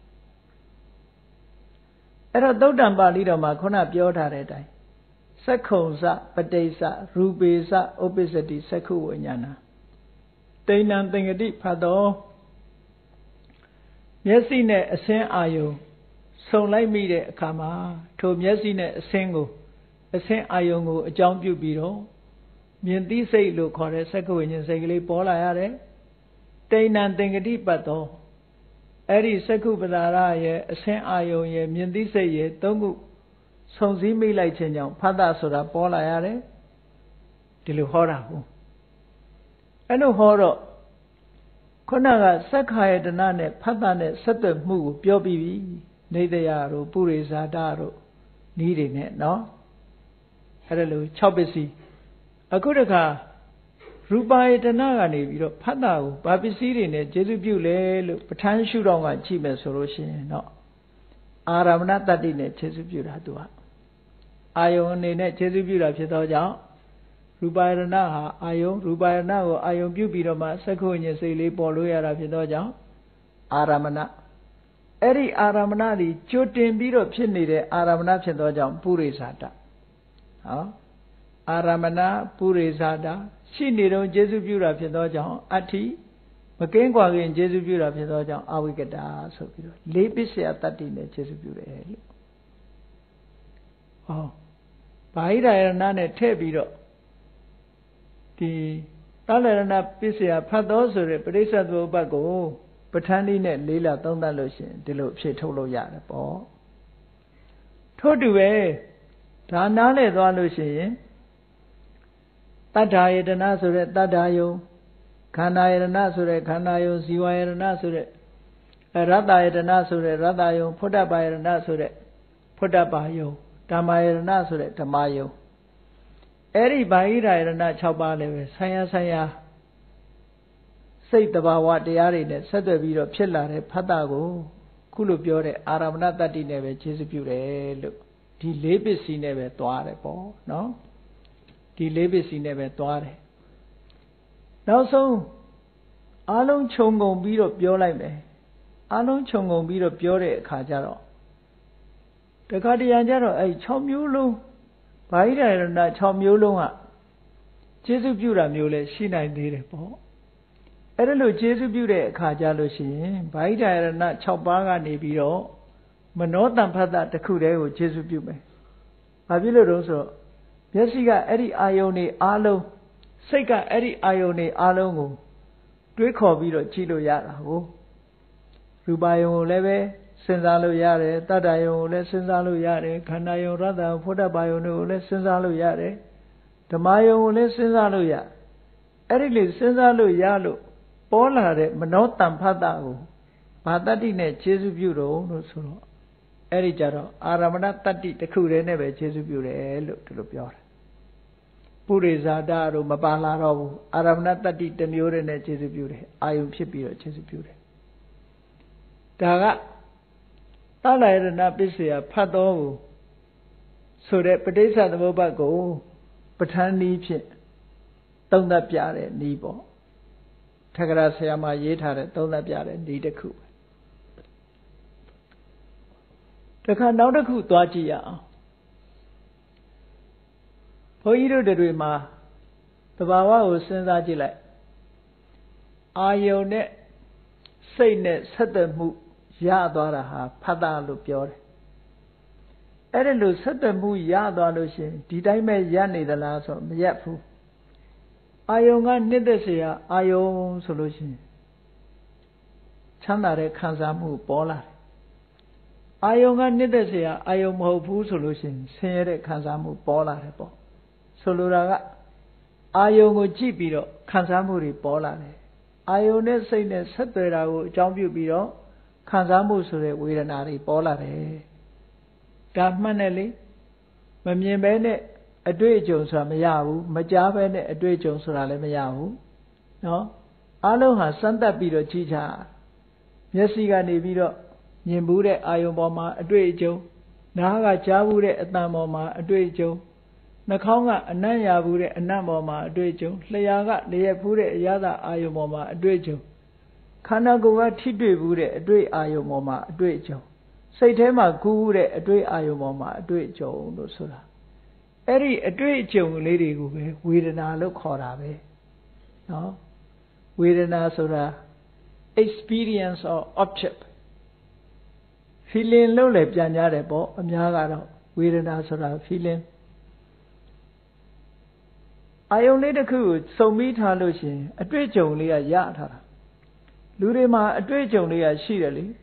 အဲ့တော့သုတ္တံပါဠိတော်မှာခုနပြောထားတဲ့အတိုင်းစက္ခုံစပတိစ္စရူပေစဥပ္ပစ္စတိစက္ခုဝိညာဏတိဏံသင်္ကတိဖတ်တော်မျက်စိနဲ့အဆင်းအာယုံဆုံလိုက်မိတဲ့အခါမှာထိုမျက်စိနဲ့အဆင်းအာယုံကိုအကြောင်းပြုပြီးတော့မြင်သိစိတ်လို့ခေါ်တဲ့စက္ခုဝိညာဉ်စိတ်ကလေးပေါ်လာရတယ်တိဏံသင်္ကတိပတ်တော်အဲ့ဒီစက္ခုပဒါရရဲ့အဆင်းအာယုံရဲ့မြင်သိစိတ်ရဲ့သုံးခုဆုံစည်းမိလိုက်ခြင်းကြောင့်ဖတ်တာဆိုတာပေါ်လာရတယ်ဒီလိုဟောတာဟုတ်အဲ့လိုဟောတော့ခုနကစက္ခာယတနာနဲ့ဖတ်တာနဲ့ဆက်သွယ်မှုကိုပြောပြီးပြီနေတရာတို့ပုရိဇာတတို့နီးတွေနဲ့နော်အဲ့ဒါလို6ပစ္စည်းအခုတခါရူပယတနာကနေပြီးတော့ဖတ်တာကိုဘာပစ္စည်းတွေနဲ့ကျေစုပြုလဲလို့ပဋ္ဌာန်းရှုထောင့်ကကြည့်မယ်ဆိုလို့ရှိရင်တော့အာရမဏတတ္တိနဲ့ကျေစုပြုတာသူကအာယုံအနေနဲ့ကျေစုပြုတာဖြစ်သောကြောင့်ရူပယတနာဟာအာယုံရူပယတနာကိုအာယုံပြုပြီးတော့မှစက္ခုဝိညာဉ်စိတ်လေးပေါ်လို့ရတာဖြစ်သောကြောင့်အာရမဏအဲ့ဒီအာရမဏဒီကြိုတင်ပြီးတော့ဖြစ်နေတဲ့အာရမဏဖြစ်သောကြောင့်ပုရိသတာဟောအာရမဏပုရိသတာရှိနေတော့ကျေစုပြုတာဖြစ်သောကြောင့်အဋ္ဌိမကင်းကွာခင်ကျေစုပြုတာဖြစ်သောကြောင့်အဝိကတာဆိုပြီးတော့လေးပစ္စယတတ္တိနဲ့ကျေစုပြုတယ်လို့ဟောဘာဟိတယရဏနဲ့ထည့်ပြီးတော့ဒီသလရဏပစ္စယဖတ်တော်ဆိုတဲ့ပရိစ္ဆေသမုပ္ပါဒ်ကိုပဋ္ဌာန်းနည်းနဲ့လေးလာသုံးသပ်လို့ရှိရင်ဒီလိုအဖြစ်ထုတ်လို့ရတယ်ပေါ့ထို့တူပဲဒါနားလဲသွားလို့ရှိရင်တတ္ထာယတနာဆိုတဲ့တတ္ထာယုံခန္ဓာယတနာဆိုတဲ့ခန္ဓာယုံဇီဝယတနာဆိုတဲ့ရတ္တယတနာဆိုတဲ့ရတ္တယုံဖုဒ္ဓဘာယတနာဆိုတဲ့ဖုဒ္ဓဘာယုံဓမ္မယတနာဆိုတဲ့ဓမ္မယုံအဲ့ဒီဘာဟိတယတနာ6ပါးလည်းပဲဆိုင်ရာစိတ်တဘာဝတရားတွေနဲ့ဆက်သွယ်ပြီးတော့ဖြစ်လာတဲ့ဖတ်တာကိုခုလိုပြောတဲ့အာရမဏတတ္တိနဲ့ပဲခြေစပြုတယ်လို့ဒီလေးပစ္စည်းနဲ့ပဲသွားတယ်ပေါ့နော်ဒီလေးပစ္စည်းနဲ့ပဲသွားတယ်နောက်ဆုံးအလုံးခြုံငုံပြီးတော့ပြောလိုက်မယ်အလုံးခြုံငုံပြီးတော့ပြောတဲ့အခါကျတော့တခါတရံကျတော့အဲ့6မျိုးလုံးဘာဟိတယရဏ6မျိုးလုံးကခြေစပြုတာမျိုးလဲရှိနိုင်သေးတယ်ပေါ့အဲ့ဒါလို့ခြေစပြုတဲ့အခါကျလို့ရှိရင်ဘာဟိတယရဏ6ပါးကနေပြီးတော့မနောတံဖတ်တာတစ်ခုတည်းကိုခြေစပြုမယ်ဘာဖြစ်လို့တော့ဆိုတော့မျက်စိကအဲ့ဒီအာယုန်တွေအားလုံးစိတ်ကအဲ့ဒီအာယုန်တွေအားလုံးကိုတွေးခေါ်ပြီးတော့ကြည့်လို့ရတာကိုရူပယုံကိုလည်းပဲစဉ်းစားလို့ရတယ်တတ္တယုံကိုလည်းစဉ်းစားလို့ရတယ်ခန္ဓာယုံရတ္တဖုဒ္ဓဘာယုံတွေကိုလည်းစဉ်းစားလို့ရတယ်ဓမ္မယုံကိုလည်းစဉ်းစားလို့ရအဲ့ဒီလေစဉ်းစားလို့ရလို့ပေါ်လာတဲ့မနောတံဖတ်တာကိုဘာတတ္တိနဲ့ခြေစုပြုတော့လို့ဆိုတော့အဲ့ဒီကြတော့အာရမဏတတ္တိတစ်ခုတည်းနဲ့ပဲခြေစုပြုတယ်လို့ဒီလိုပြောတယ်ပုရိဇာတတို့မပါလာတော့ဘူးအာရမဏတတ္တိတစ်မျိုးတည်းနဲ့ခြေစုပြုတယ်အာယုံဖြစ်ပြီးတော့ခြေစုပြုတယ်ဒါကသလယရဏပစ္စယဖတ်တော်ကိုဆိုတဲ့ပဋိစ္စသမုပ္ပါဒ်ကိုပဋ္ဌာန်းနည်းဖြင့်သုံးသပ်ပြတဲ့နည်းပေါ့ Thakara Sayama Yethare, Tonapyare, Didaku. The Kanadaku Dwajia Poido de Rima, the Bawa was Senzajila. Ayone, Sayne, Satamu, Yadwaraha, Pada Lupior. Erelu Satamu Yadwalushin, did I make Yanni the last of Yapu? Ayonga Nidasia, Ayon solution. Chanare Kansamu Bola. Ayonga Nidasia, Ayon Hopu solution, Sere Kansamu Bola. Soluraga Ayongo Jibiro, Kansamuri Bola. Ayone Sane Saturago, Jambu Biro, Kansamu Sure, Wiranari Bola. Gapmanelli, Mamie a Dway Jones Ramayahu, Majavane a Dway Jones Ramayahu. No? Aloha Santa Biro Chicha. Yesiga Nebiro, Nimbure Ayoboma, a Dway Joe. Naga Javure at Namoma, a Dway Joe. Nakonga, a Nanyabure, a Namoma, a Dway Joe. Layaga, Leapure, Yada Ayomoma, a Dway Joe. Kanagova Tidway, a Dway Ayomoma, a Dway Joe. Saitema Gure, a Dway Ayomoma, a Dway Joe, no Sura. Eri a Dway Joe lady Gube, we did not look horrible. No? We did not Sura experience or object. Feeling low lep Janjarebo, a Miagaro, we did not Sura feeling. I only the could so meet her Lucian, a Dway Joe Lia Yata. Lurima, a Dway Joe Lia Shirley.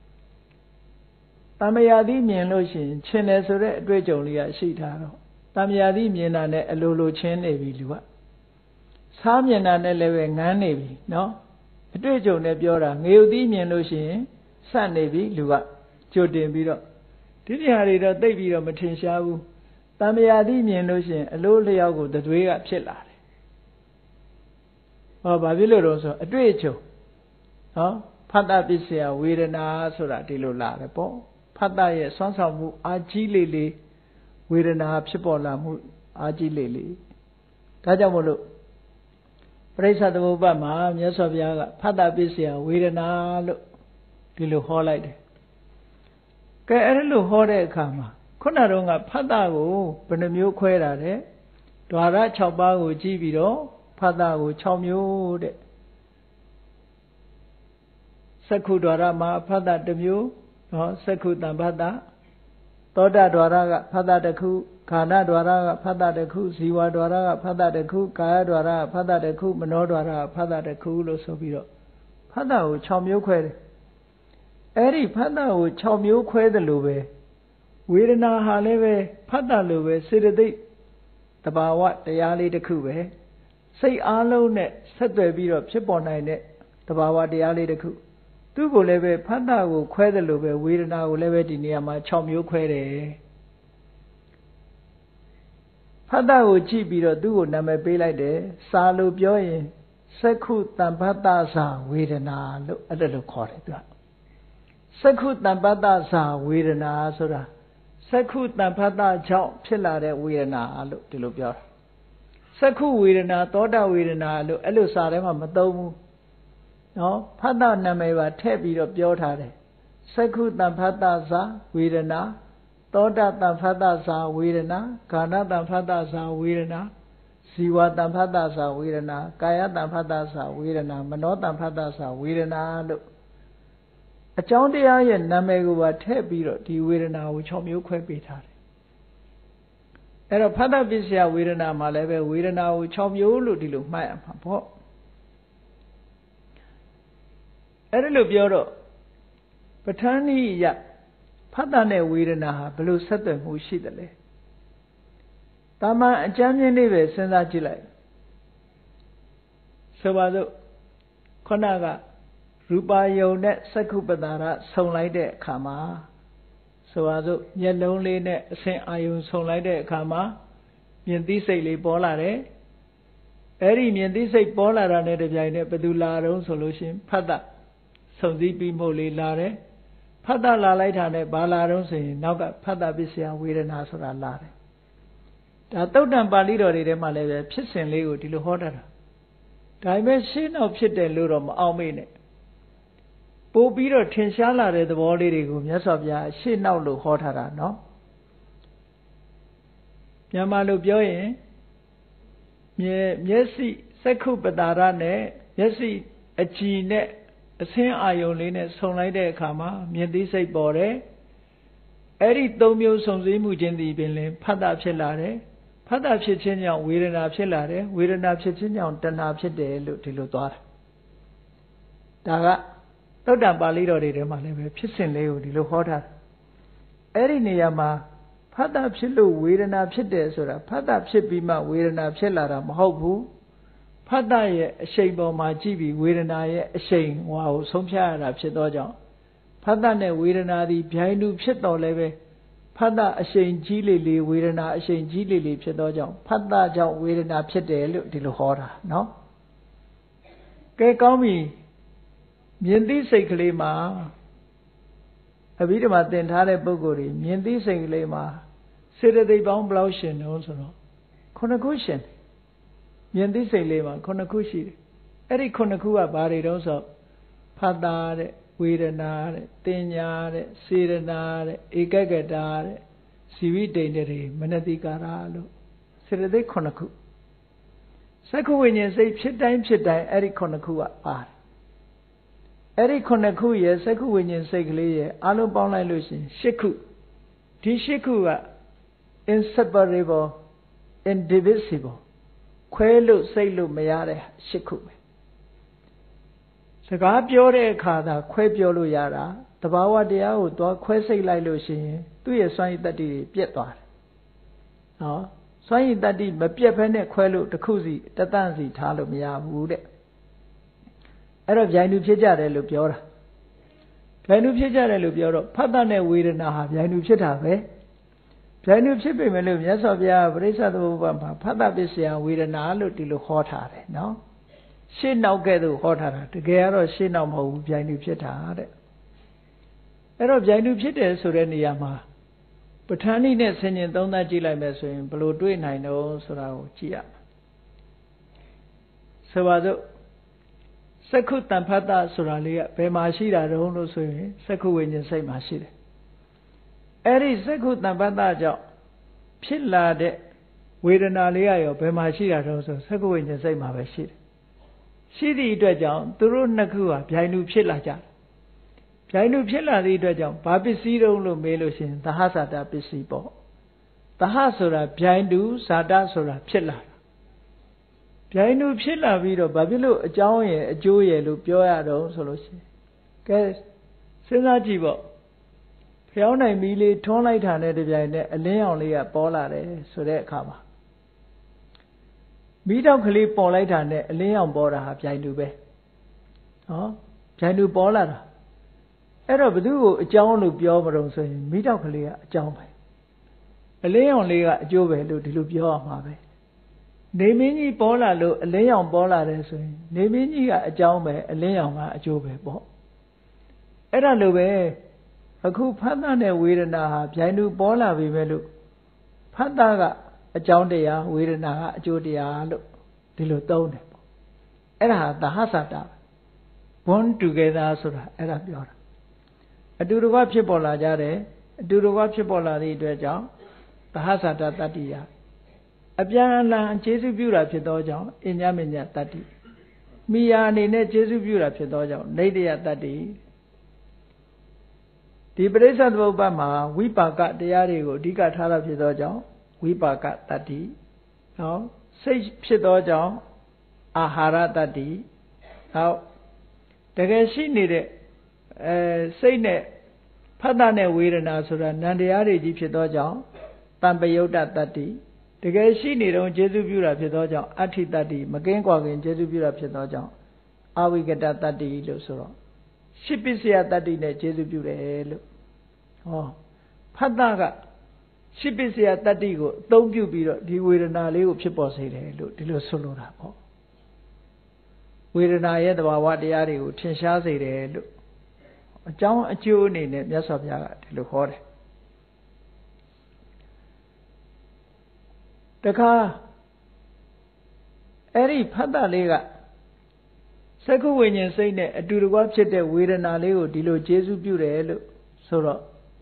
Tamayadi Mian Lucian, Chenesore, a Dway Joe Lia Shitaro. Tamayadi Mianane, a Lulu Chen Navy Lua. Samiana Nelewe Navy, no? A Dway Joe Nebiora, Neudi Mian Lucian, San Navy Lua, Jodin Biro. Did you have it a baby of Matin Tamayadi Mian Lucian, a low layout the Dway up Chilla. Oh, Babylon, a Dway Joe. Oh, Pata Bisia, Widana, so that Dilo Larapo. Pata, sons of Agilili, Widana, Chipola, Agilili. Tajamolo. Praise at the Obama, yes of Yaga, Pata Bisia, Widana, Dilo Holide. Kaelu Hore Kama. Konarunga Patago, Benemu Querade, Dwara Chabago Gibiro, Patago Chomu. Sakudwara ma Pada Demu, Sakutambada, Toda Dwara, Pada de Ku, Kana Dwara, Pada de Ku, Siwa Dwara, Pada de Ku, Kaya Dwara, Pada de Ku, Manodwara, Pada de Ku, Losobiro. Pada would Chomu Quere. Eri Pada would Chomu Quere the Lube. Wirina Haleve, Pada Lube, Sidadi, the Bawa, the Yali de Kube. Say Alo net, set the beer of Chipona net, the Bawa, the Yali de Ku. Tu go leve Panda will query the lube, Wirina will leve in Yama Chomu query. Pada will Chibiro do Nama be like the Salu Bioy, Sekut Tampata sa Wirina, look at the look Sekut Tampata sa Wirina Sura. Sekut Tampata Chop Pilare Wirina, look to look your Seku Wirina, Toda Wirina, look, Elusarema Matomu. No, Pada Nameva Tebi of Yotare. Seku Tampata sa Wirina, Toda Tampata sa Wirina, Kana Tampata sa Wirina, Siwa Tampata sa Wirina, Kaya Tampata sa Wirina, Mano Tampata sa Wirina. A Jondia and Namegua Tebi, the Wirina, which home you quite better. And a Pada Visia Wirina Maleve, Wirina, which home you look my papa. Erelu Bioro Patani ya Patane Wirana, Blue Saturn who shidale. Tama Jamie Neve Senda July. Savado Konaga Ruba Yonet Sakupatara, so like that, Kama. Savado Yellow Lane Saint Ayun, so like that, Kama. Yendisay Bolare. Eri Yendisay Bolara Nedavine, Padula solution, Pada. So the people lare, Pada la laitane, Balaron saying, now got Pada Bisia, we didn't answer a lare. That don't Balido de Malay, Pissin Leo, till Hodder. ဒါပေမဲ့ရှင်းတော့ဖြစ်တယ်လို့တော့မအောင်မေ့နဲ့ပို့ပြီးတော့ထင်ရှားလာတဲ့သဘောလေးတွေကိုမြတ်စွာဘုရားရှင်းနောက်လို့ဟောထားတာနော်မြန်မာလိုပြောရင်မျက်စိစက္ခုပတာရနဲ့မျက်စိအကြည်နဲ့အဆင်းအာယုံလေးနဲ့ဆုံလိုက်တဲ့အခါမှာမြင်သိစိတ်ပေါ်တယ်အဲ့ဒီသုံးမျိုးဆုံစည်းမှုချင်းသည်ပင်လင်ဖတ်တာဖြစ်လာတယ်ဖတ်တာဖြစ်ခြင်းကြောင့်ဝေဒနာဖြစ်လာတယ်ဝေဒနာဖြစ်ခြင်းကြောင့်တဏှာဖြစ်တယ်လို့ဒီလိုသွားတာဒါကသုတ္တံပါဠိတော်တွေထဲမှာလည်းပဲဖြစ်စဉ်လေးကိုဒီလိုဟောထားအဲ့ဒီနေရာမှာဖတ်တာဖြစ်လို့ဝေဒနာဖြစ်တယ်ဆိုတာဖတ်တာဖြစ်ပြီးမှဝေဒနာဖြစ်လာတာမဟုတ်ဘူးဖတ်တာရဲ့အရှိန်ပေါ်မှာကြည့်ပြီးဝေဒနာရဲ့အရှိန်ဟောကိုဆုံးဖြတ်ရတာဖြစ်သောကြောင့်ဖတ်တာနဲ့ဝေဒနာသည်ဗျိုင်းတူဖြစ်တော်လည်းပဲဖတ်တာအရှိန်ကြီးလေလေဝေဒနာအရှိန်ကြီးလေလေဖြစ်သောကြောင့်ဖတ်တာကြောင့်ဝေဒနာဖြစ်တယ်လို့ဒီလိုဟောတာနော်ကဲကောင်းပြီမြင်သိစိတ်ကလေးမှာအဘိဓမ္မာသင်ထားတဲ့ပုဂ္ဂိုလ်တွေမြင်သိစိတ်ကလေးမှာစေတသိက်ပေါင်းဘယ်လောက်ရှင်တော့ဆိုတော့9ခုရှင်မြင်သိစိတ်လေးမှာ9ခုရှိတယ်အဲ့ဒီ9ခုကဘာတွေတော့ဆိုဖတ်တာတဲ့ဝေဒနာတဲ့တင်ညာတဲ့စေရနာတဲ့ဧကဂတာတဲ့ဇီဝိတ္တိန်တွေမနတိကာရလို့စေတသိက်9ခုစက္ခဝိညာဉ်စိတ်ဖြစ်တိုင်းဖြစ်တိုင်းအဲ့ဒီ9ခုကပါတယ်အဲ့ဒီ9ခုရဲ့စက္ခဝိညာဉ်စိတ်ကလေးရဲ့အလုံးပေါင်းလိုက်လို့ရှိရင်10ခုဒီ10ခုက inseparable indivisible ခွဲလို့စိတ်လို့မရတဲ့10ခုပဲစကားပြောတဲ့အခါသာခွဲပြောလို့ရတာတဘာဝတရားကိုသွားခွဲစိတ်လိုက်လို့ရှိရင်သူ့ရဲ့စွမ်းရည်တတ္တိတွေပြတ်သွားတယ်နော်စွမ်းရည်တတ္တိမပြတ်ဘဲနဲ့ခွဲလို့တစ်ခုစီတသန့်စီထားလို့မရဘူးတဲ့အဲ့တော့ဗျိုင်းတူဖြစ်ကြတယ်လို့ပြောတာဗျိုင်းတူဖြစ်ကြတယ်လို့ပြောတော့ဖတ်တာနဲ့ဝေဒနာဟာဗျိုင်းတူဖြစ်တာပဲဗျိုင်းတူဖြစ်ပေမဲ့လို့မြတ်စွာဘုရားပရိစ္ဆေသမုပ္ပါဒ်မှာဖတ်တာပစ္စယဝေဒနာလို့ဒီလိုဟောထားတယ်နော်ရှေ့နောက်ကဲ့သို့ဟောထားတာတကယ်ကတော့ရှေ့နောက်မဟုတ်ဘူးဗျိုင်းတူဖြစ်တာတဲ့အဲ့တော့ဗျိုင်းတူဖြစ်တယ်ဆိုတဲ့နေရာမှာပဋ္ဌာန်းဤနဲ့ဆင်ញင်သုံးသပ်ကြည့်လိုက်မယ်ဆိုရင်ဘယ်လိုတွေ့နိုင်တော့ဆိုတာကိုကြည့်ရမယ်ဆိုပါစို့စက္ခုတံဖတ်တာဆိုတာလေးကဘယ်မှာရှိတာတုံးလို့ဆိုရင်စက္ခုဝိညာဉ်စိတ်မှာရှိတယ်အဲ့ဒီစက္ခုတံဖတ်တာကြောင့်ဖြစ်လာတဲ့ဝေဒနာလေးကရောဘယ်မှာရှိတာတုံးဆိုစက္ခုဝိညာဉ်စိတ်မှာပဲရှိတယ်ရှိသည့်အတွက်ကြောင့်သူတို့နှစ်ခုဟာဗျိုင်းတူဖြစ်လာကြတယ်ဗျိုင်းတူဖြစ်လာသည့်အတွက်ကြောင့်ဘာပစ္စည်းတုံးလို့မေးလို့ရှိရင်သဟဇာတပစ္စည်းပေါ့သဟဆိုတာဗျိုင်းတူဇာတဆိုတာဖြစ်လာဗျိုင်းတူဖြစ်လာပြီးတော့ဘာဖြစ်လို့အကြောင်းရယ်အကျိုးရယ်လို့ပြောရတော့ဆိုလို့ရှိရင်ကဲစဉ်းစားကြည့်ပေါ့ဖျောင်းနိုင်မီးလေးထွန်းလိုက်တာနဲ့တပြိုင်နက်အလင်းရောင်လေးကပေါ်လာတယ်ဆိုတဲ့အခါမှာမီးတောက်ကလေးပေါ်လိုက်တာနဲ့အလင်းရောင်ပေါ်တာဟာဗျိုင်းတူပဲဟောဗျိုင်းတူပေါ်လာတာအဲ့တော့ဘသူ့ကိုအကြောင်းလို့ပြောမလို့ဆိုရင်မီးတောက်ကလေးကအကြောင်းပဲအလင်းရောင်လေးကအကျိုးပဲလို့ဒီလိုပြောရမှာပဲနေမင်းကြီးပေါ်လာလို့အလင်းရောင်ပေါ်လာတယ်ဆိုရင်နေမင်းကြီးကအကြောင်းပဲအလင်းရောင်ကအကျိုးပဲပေါ့အဲ့ဒါလိုပဲအခုဖတ်တာနဲ့ဝေဒနာဟာဗျိုင်းတူပေါ်လာပြီပဲလို့ဖတ်တာကအကြောင်းတရားဝေဒနာကအကျိုးတရားလို့ဒီလိုသုံးတယ်ပေါ့အဲ့ဒါဟာသဟဇာတ born together ဆိုတာအဲ့ဒါပြောတာအတူတကွဖြစ်ပေါ်လာကြတယ်အတူတကွဖြစ်ပေါ်လာသည့်အတွက်ကြောင့်သဟဇာတတတ္တိယအပြန်အလှန်ကျေစုပြုတာဖြစ်သောကြောင့်အညမညတတ္တိမိယာအနေနဲ့ကျေစုပြုတာဖြစ်သောကြောင့်နေတ္တယတတ္တိဒီပရိစ္ဆေသမုပ္ပါဒ်မှာဝိပါကတရားတွေကိုအဓိကထားတာဖြစ်သောကြောင့်ဝိပါကတတ္တိနော်စိတ်ဖြစ်သောကြောင့်အာဟာရတတ္တိနောက်တကယ်ရှိနေတဲ့စိတ်နဲ့ဖတ်တာနဲ့ဝေဒနာဆိုတာနံတရားတွေကြီးဖြစ်သောကြောင့်တံပယုတ်တတတ္တိတကယ်ရှိနေတော့ကျေစုပြုတာဖြစ်သောကြောင့်အဋ္ဌိတတ္တိမကင်းကွာခင်ကျေစုပြုတာဖြစ်သောကြောင့်အဝိကတတတ္တိလို့ဆိုတော့ရှစ်ပစ္စယတတ္တိနဲ့ကျေစုပြုတယ်လို့ဟောဖတ်တာကရှစ်ပစ္စယတတ္တိကိုအသုံးပြုပြီးတော့ဒီဝေဒနာလေးကိုဖြစ်ပေါ်စေတယ်လို့ဒီလိုဆိုလိုတာပေါ့ဝေဒနာရဲ့သဘာဝတရားတွေကိုထင်ရှားစေတယ်လို့အကြောင်းအကျိုးအနေနဲ့မြတ်စွာဘုရားကဒီလိုဟောတယ်တခါအဲ့ဒီဖတ်တာလေးကစက္ခုဝိညာဉ်စိတ်နဲ့အတူတကွဖြစ်တဲ့ဝေဒနာလေးကိုဒီလိုကျေစုပြုတယ်လို့ဆိုတော့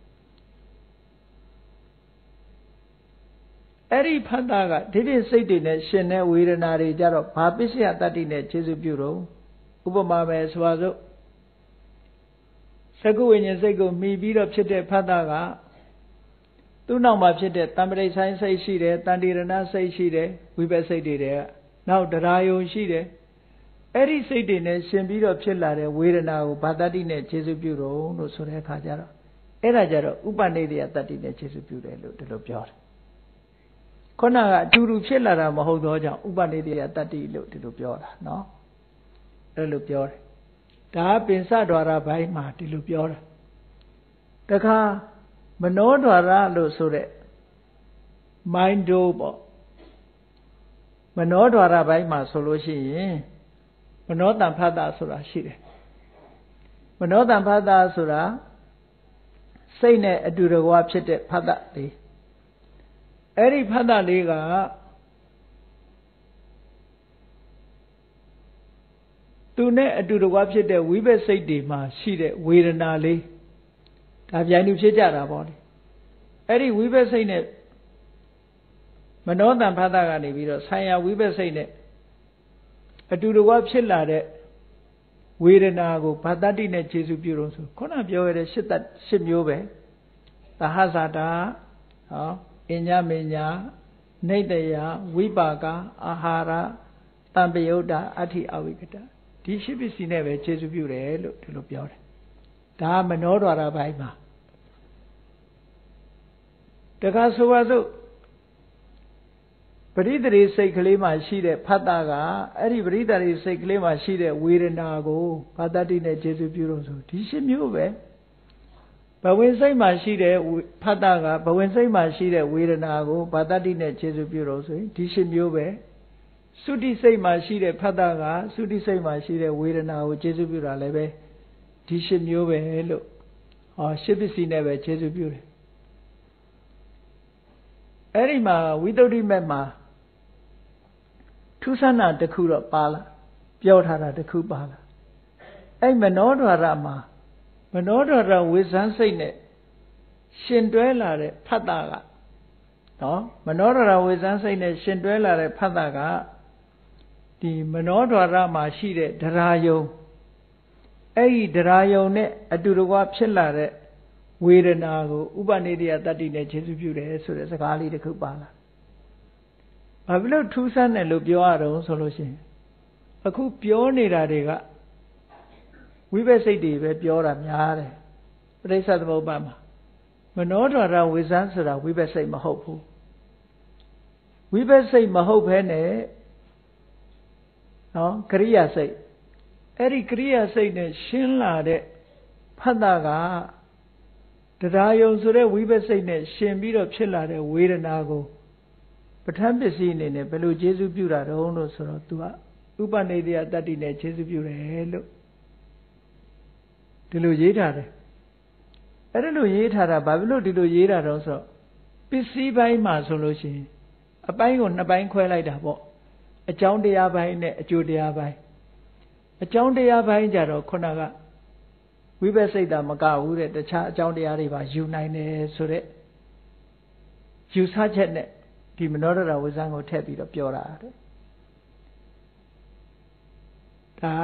အဲ့ဒီဖတ်တာကဒီပြစိတ်တွေနဲ့ရှင်တဲ့ဝေဒနာတွေကြတော့ဘာပစ္စယတတ္တိနဲ့ကျေစုပြုတော့ဥပမာပဲဆိုပါစို့စက္ခုဝိညာဉ်စိတ်ကိုမှီပြီးတော့ဖြစ်တဲ့ဖတ်တာကသူ့နောက်မှာဖြစ်တဲ့တံပရိဆိုင်စိတ်ရှိတယ်တန်တိရဏစိတ်ရှိတယ်ဝိပဿစိတ်တွေကနောက်တရားယုံရှိတယ်အဲ့ဒီစိတ်တွေနဲ့ရှင်ပြီးတော့ဖြစ်လာတဲ့ဝေဒနာကိုဘာတတ္တိနဲ့ကျေစုပြုတော့လို့ဆိုတဲ့အခါကျတော့အဲ့ဒါကြတော့ဥပနိဒေယတတ္တိနဲ့ကျေစုပြုတယ်လို့ဒီလိုပြောတယ်ခုနကအတူတူဖြစ်လာတာမဟုတ်တော့ကြောင့်ဥပနိဒေယတတ္တိလို့ဒီလိုပြောတာနော်အဲ့လိုပြောတယ်ဒါကပင်စဒွါရဘိုင်းမှာဒီလိုပြောတာတခါမနောဒွါရလို့ဆိုတဲ့ mind door ပေါ့မနောဒွါရဘိုင်းမှာဆိုလို့ရှိရင်မနောတံဖတ်တာဆိုတာရှိတယ်မနောတံဖတ်တာဆိုတာစိတ်နဲ့အတူတကွဖြစ်တဲ့ဖတ်တာလေးအဲ့ဒီဖတ်တာလေးကသူနဲ့အတူတကွဖြစ်တဲ့ဝိပဿစိတ်တွေမှာရှိတဲ့ဝေဒနာလေးဒါပြိုင်တူဖြစ်ကြတာပေါ့လေအဲ့ဒီဝိပဿစိတ်နဲ့မနောတံဖတ်တာကနေပြီးတော့ဆံရဝိပဿစိတ်နဲ့အတူတကွဖြစ်လာတဲ့ဝေဒနာကိုဘာတတ္တိနဲ့ကျေစုပြုလို့ဆိုခုနပြောရတဲ့ရှစ်မျိုးပဲသဟဇာတာဟောအညမေညာနေတယဝိပါကအာဟာရတံပယုတ်တာအဋ္ဌိအဝိကတဒီရှစ်ပစ္စည်းနဲ့ပဲကျေစုပြုတယ်လို့ဒီလိုပြောတယ်ဒါမနောဒွါရဘိုင်းမှာတခါဆိုပါစို့ပရိသေစိတ်ကလေးမှာရှိတဲ့ဖတ်တာကအဲ့ဒီပရိသေစိတ်ကလေးမှာရှိတဲ့ဝေဒနာကိုဘာတတ္တိနဲ့ကျေစုပြုလို့ဆိုဒီရှစ်မျိုးပဲဘဝင်စိတ်မှာရှိတဲ့ဖတ်တာကဘဝင်စိတ်မှာရှိတဲ့ဝေဒနာကိုဘာတတ္တိနဲ့ကျေစုပြုလို့ဆိုရင်ဒီရှစ်မျိုးပဲသုတိစိတ်မှာရှိတဲ့ဖတ်တာကသုတိစိတ်မှာရှိတဲ့ဝေဒနာကိုကျေစုပြုတာလည်းပဲဒီရှစ်မျိုးပဲလို့ဟောရှစ်ပစ္စည်းနဲ့ပဲကျေစုပြုတယ်အဲ့ဒီမှာဝိသုဒ္ဓိမက်မှာထူးဆန်းတာတစ်ခုတော့ပါလာပြောထားတာတစ်ခုပါလာအဲ့မနောဒွါရမှာမနောဒွါရဝိဇ္ဇန်စိတ်နဲ့ရှင်တွဲလာတဲ့ဖတ်တာကနော်မနောဒွါရဝိဇ္ဇန်စိတ်နဲ့ရှင်တွဲလာတဲ့ဖတ်တာကဒီမနောဒွါရမှာရှိတဲ့ဒရာယုံအဲ့ဒီဒရာယုံနဲ့အတူတကွဖြစ်လာတဲ့ဝေဒနာကိုဥပနိဒေယတတ္တိနဲ့ကျေစုပြုတယ်ဆိုတဲ့စကားလေးတစ်ခုပါလာဘာဖြစ်လို့ထူးဆန်းတယ်လို့ပြောရတော့ဆိုလို့ရှိရင်အခုပြောနေတာတွေကဝိပဿစိတ်တွေပဲပြောတာများတယ်ပရိစ္ဆေသမုပ္ပါမှာမနောဒွါရဝိဇ္ဇန်ဆိုတာဝိပဿစိတ်မဟုတ်ဘူးဝိပဿစိတ်မဟုတ်ဘဲနဲ့နော်ကရိယာစိတ်အဲ့ဒီကရိယာစိတ်နဲ့ရှင်းလာတဲ့ဖတ်တာကတရားယုံဆိုတဲ့ဝိပဿစိတ်နဲ့ရှင်ပြီးတော့ဖြစ်လာတဲ့ဝေဒနာကိုပဋ္ဌာန်းပစ္စည်းအနေနဲ့ဘယ်လိုကျေစုပြုတာတုံးလို့ဆိုတော့သူကဥပနိဒေယတတ္တိနဲ့ကျေစုပြုတယ်လို့ဒီလိုရေးထားတယ်အဲ့ဒါလိုရေးထားတာဘာဖြစ်လို့ဒီလိုရေးတာတုံးဆိုတော့ပစ္စည်းပိုင်းမှာဆိုလို့ရှိရင်အပိုင်းကိုနှစ်ပိုင်းခွဲလိုက်တာပေါ့အကြောင်းတရားပိုင်းနဲ့အကျိုးတရားပိုင်းအကြောင်းတရားပိုင်းကြတော့ခုနကဝိပဿစိတ်တာမကဘူးတဲ့တခြားအကြောင်းတရားတွေပါယူနိုင်တယ်ဆိုတဲ့ယူဆချက်နဲ့ဒီမနောဒရဝိဇ္ဇန်ကိုထည့်ပြီးတော့ပြောတာတဲ့ဒါ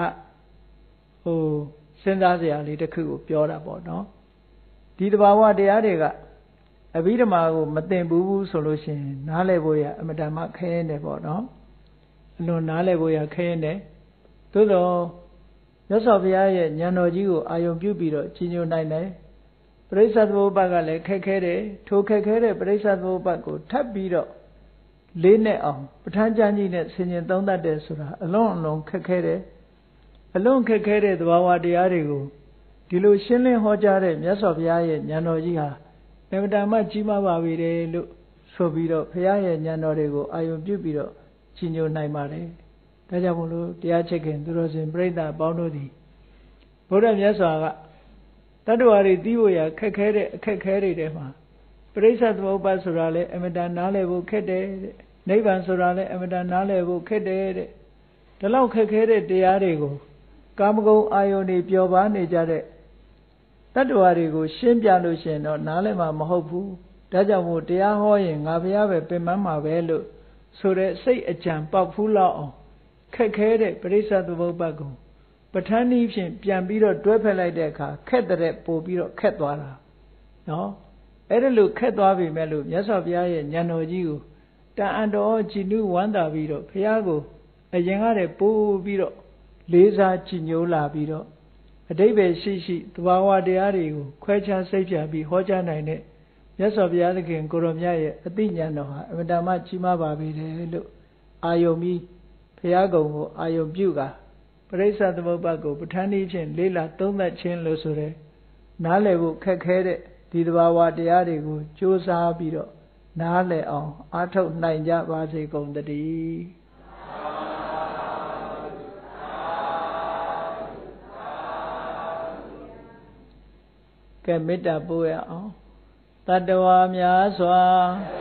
စဉ်းစားစရာလေးတစ်ခုကိုပြောတာပေါ့နော်ဒီတဘာဝတရားတွေကအဘိဓမ္မာကိုမသိဘူးဆိုလို့ရှိရင်နားလည်ဖို့ရအမတန်မှခဲရင်တယ်ပေါ့နော်အလွန်နားလည်ဖို့ရခဲရင်တယ်သို့တော့မြတ်စွာဘုရားရဲ့ဉာဏ်တော်ကြီးကိုအာယုံပြုပြီးတော့ကြီးညိုနိုင်တယ်ပရိစ္ဆေသမုပ္ပါဒ်ကလည်းခက်ခဲတယ်ထိုခက်ခဲတဲ့ပရိစ္ဆေသမုပ္ပါဒ်ကိုထပ်ပြီးတော့လေးနဲ့အောင်ပဋ္ဌာန်းကျမ်းကြီးနဲ့ဆင်ញင်သုံးသပ်တယ်ဆိုတာအလွန်ခက်ခဲတယ်အလွန်ခက်ခဲတဲ့သဘာဝတရားတွေကိုဒီလိုရှင်းလင်းဟောကြားတဲ့မြတ်စွာဘုရားရဲ့ဉာဏ်တော်ကြီးဟာအမှန်တမ်းမှကြီးမားပါပြီတယ်လို့ဆိုပြီးတော့ဘုရားရဲ့ဉာဏ်တော်တွေကိုအာယုံပြုပြီးတော့ကြီးညိုနိုင်ပါတယ်ဒါကြောင့်မို့လို့တရားချစ်ခင်သူတော်စင်ပြိဿအပေါင်းတို့သည်ဘုရားမြတ်စွာကတတ္တဝါတွေသိဖို့ရခက်ခဲတဲ့အခက်ခဲတွေထဲမှာပရိစ္ဆေသမုပ္ပါဒ်ဆိုတာလည်းအမှန်တန်နားလည်ဖို့ခက်တယ်တဲ့နိဗ္ဗာန်ဆိုတာလည်းအမှန်တန်နားလည်ဖို့ခက်တယ်တဲ့ဒီလောက်ခက်ခဲတဲ့တရားတွေကိုကာမဂုဏ်အာယုန်တွေပျော်ပါနေကြတဲ့တတ္တဝါတွေကိုရှင်းပြလို့ရှိရင်တော့နားလည်မှာမဟုတ်ဘူးဒါကြောင့်မို့တရားဟောရင်ငါဘုရားပဲပင်ပန်းမှာပဲလို့ဆိုတဲ့စိတ်အကြံပေါက်ဖူးလောက်အောင်ခက်ခဲတဲ့ပရိစ္ဆသမုပ္ပါဒ်ကိုပဋ္ဌာန်းနည်းဖြင့်ပြန်ပြီးတော့တွဲဖက်လိုက်တဲ့အခါခက်တဲ့ပို့ပြီးတော့ခက်သွားတာနော်အဲ့ဒါလို့ခက်သွားပြီမဲ့လို့မြတ်စွာဘုရားရဲ့ဉာဏ်တော်ကြီးကိုတန်အံ့တော်ကြည်နူးဝမ်းသာပြီးတော့ဘုရားကိုအရင်ကတည်းပို့ပြီးတော့လေးစားကြည်ညိုလာပြီးတော့အတိပ္ပယ်ရှိရှိသဘာဝတရားတွေကိုခွဲခြားစိတ်ဖြာပြီးဟောကြားနိုင်တဲ့မြတ်စွာဘုရားသခင်ကိုရောမြတ်ရဲ့အသိဉာဏ်တော်ဟာအမြဲတမ်းကြီးမားပါပေတယ်လို့အာယုံပြီးဘုရားကုံကိုအာယုံပြုကပရိစ္ဆသမုပ္ပါဒ်ကိုပဋ္ဌာန်းနည်းဖြင့်လေးလာသုံးသပ်ခြင်းလို့ဆိုတဲ့နားလည်ဖို့ခက်ခဲတဲ့ဒီသဘာဝတရားတွေကိုကြိုးစားပြီးတော့နားလည်အောင်အားထုတ်နိုင်ကြပါစေကုန်သတည်းကဲမေတ္တာပို့ရအောင်တတ္တဝါများစွာ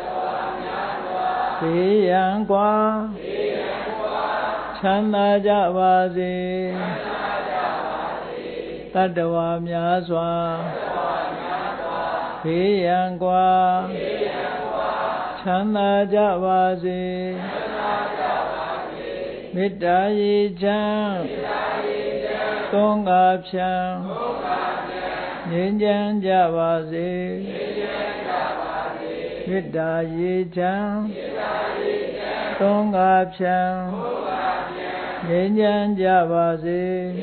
ဘေးရန်ကွာချမ်းသာကြပါစေတတ္တဝါများစွာဘေးရန်ကွာချမ်းသာကြပါစေမေတ္တာရေချမ်းသုံးငါဖြံငြိမ်းချမ်းကြပါစေမေတ္တာရေချမ်းသုံးငါဖြံငြိမ်းချမ်းကြပါစေ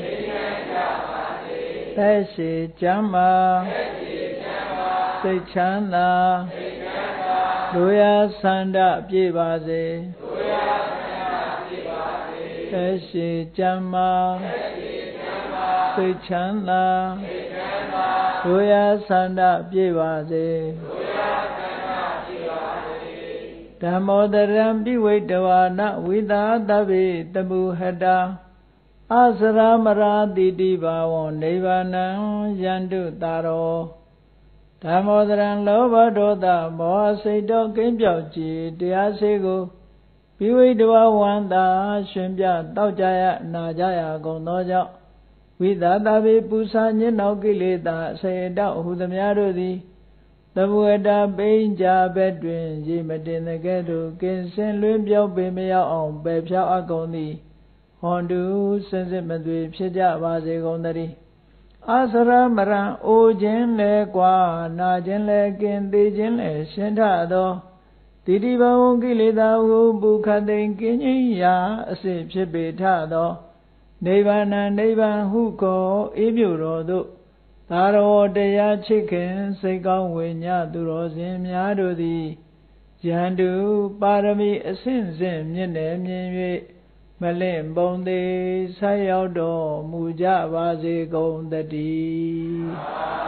သက်ရှိချမ်းသာစိတ်ချမ်းသာလူရဆန္ဒပြည့်ပါစေသက်ရှိချမ်းသာစိတ်ချမ်းသာလူရဆန္ဒပြည့်ပါစေဓမ္မောတရံပိဝိတဝါနဝိသာတဗ္ဗေတမုဟတာအစရမရာတိတိဘာဝံနိဗ္ဗာနံယန္တုတာရောဓမ္မောတရံလောဘဒေါသမောဟစိတ်တော်ကင်းပြောက်ကြည်တရားစေကိုပိဝိတဝါဝန္တာရှင်ပြတောက်ကြရနာကြရကုန်သောကြောင့်ဝိသာတဗ္ဗေပူဇာညစ်နောက်ကိလေသာအစေတောက်ဟုသမျှတို့သည်သဘဝတပိဉ္ကြဘက်တွင်ရေမတင်တဲ့ကဲ့သို့ကင်းစင်လွင်ပြောင်းပင်မရောက်အောင်ပယ်ဖြောက်အပ်ကုန်သည်ဟွန်တုစင်စစ်မသွေဖြစ်ကြပါစေကုန်သတည်းအစရမရံအိုခြင်းလဲကွာနာခြင်းလဲကင်းသေးခြင်းလဲရှင်းထသောတိတိဘဝကိလေသာဟုပုခတ်သိင်ကင်းကြီးရာအစစ်ဖြစ်ပေထသောနိဗ္ဗာန်နိဗ္ဗာန်ဟုခေါ်အေးမြတော်သို့သာရောတရားချစ်ခင်စိတ်ကောင်းဝိညာသူတော်စင်များတို့သည်ယန္တုပါရမီအဆင့်ဆင့်မြင့်နယ်မြင်၍မလင့်ပုံသေးဆက်ရောက်တော်မူကြပါစေကုန်သတည်း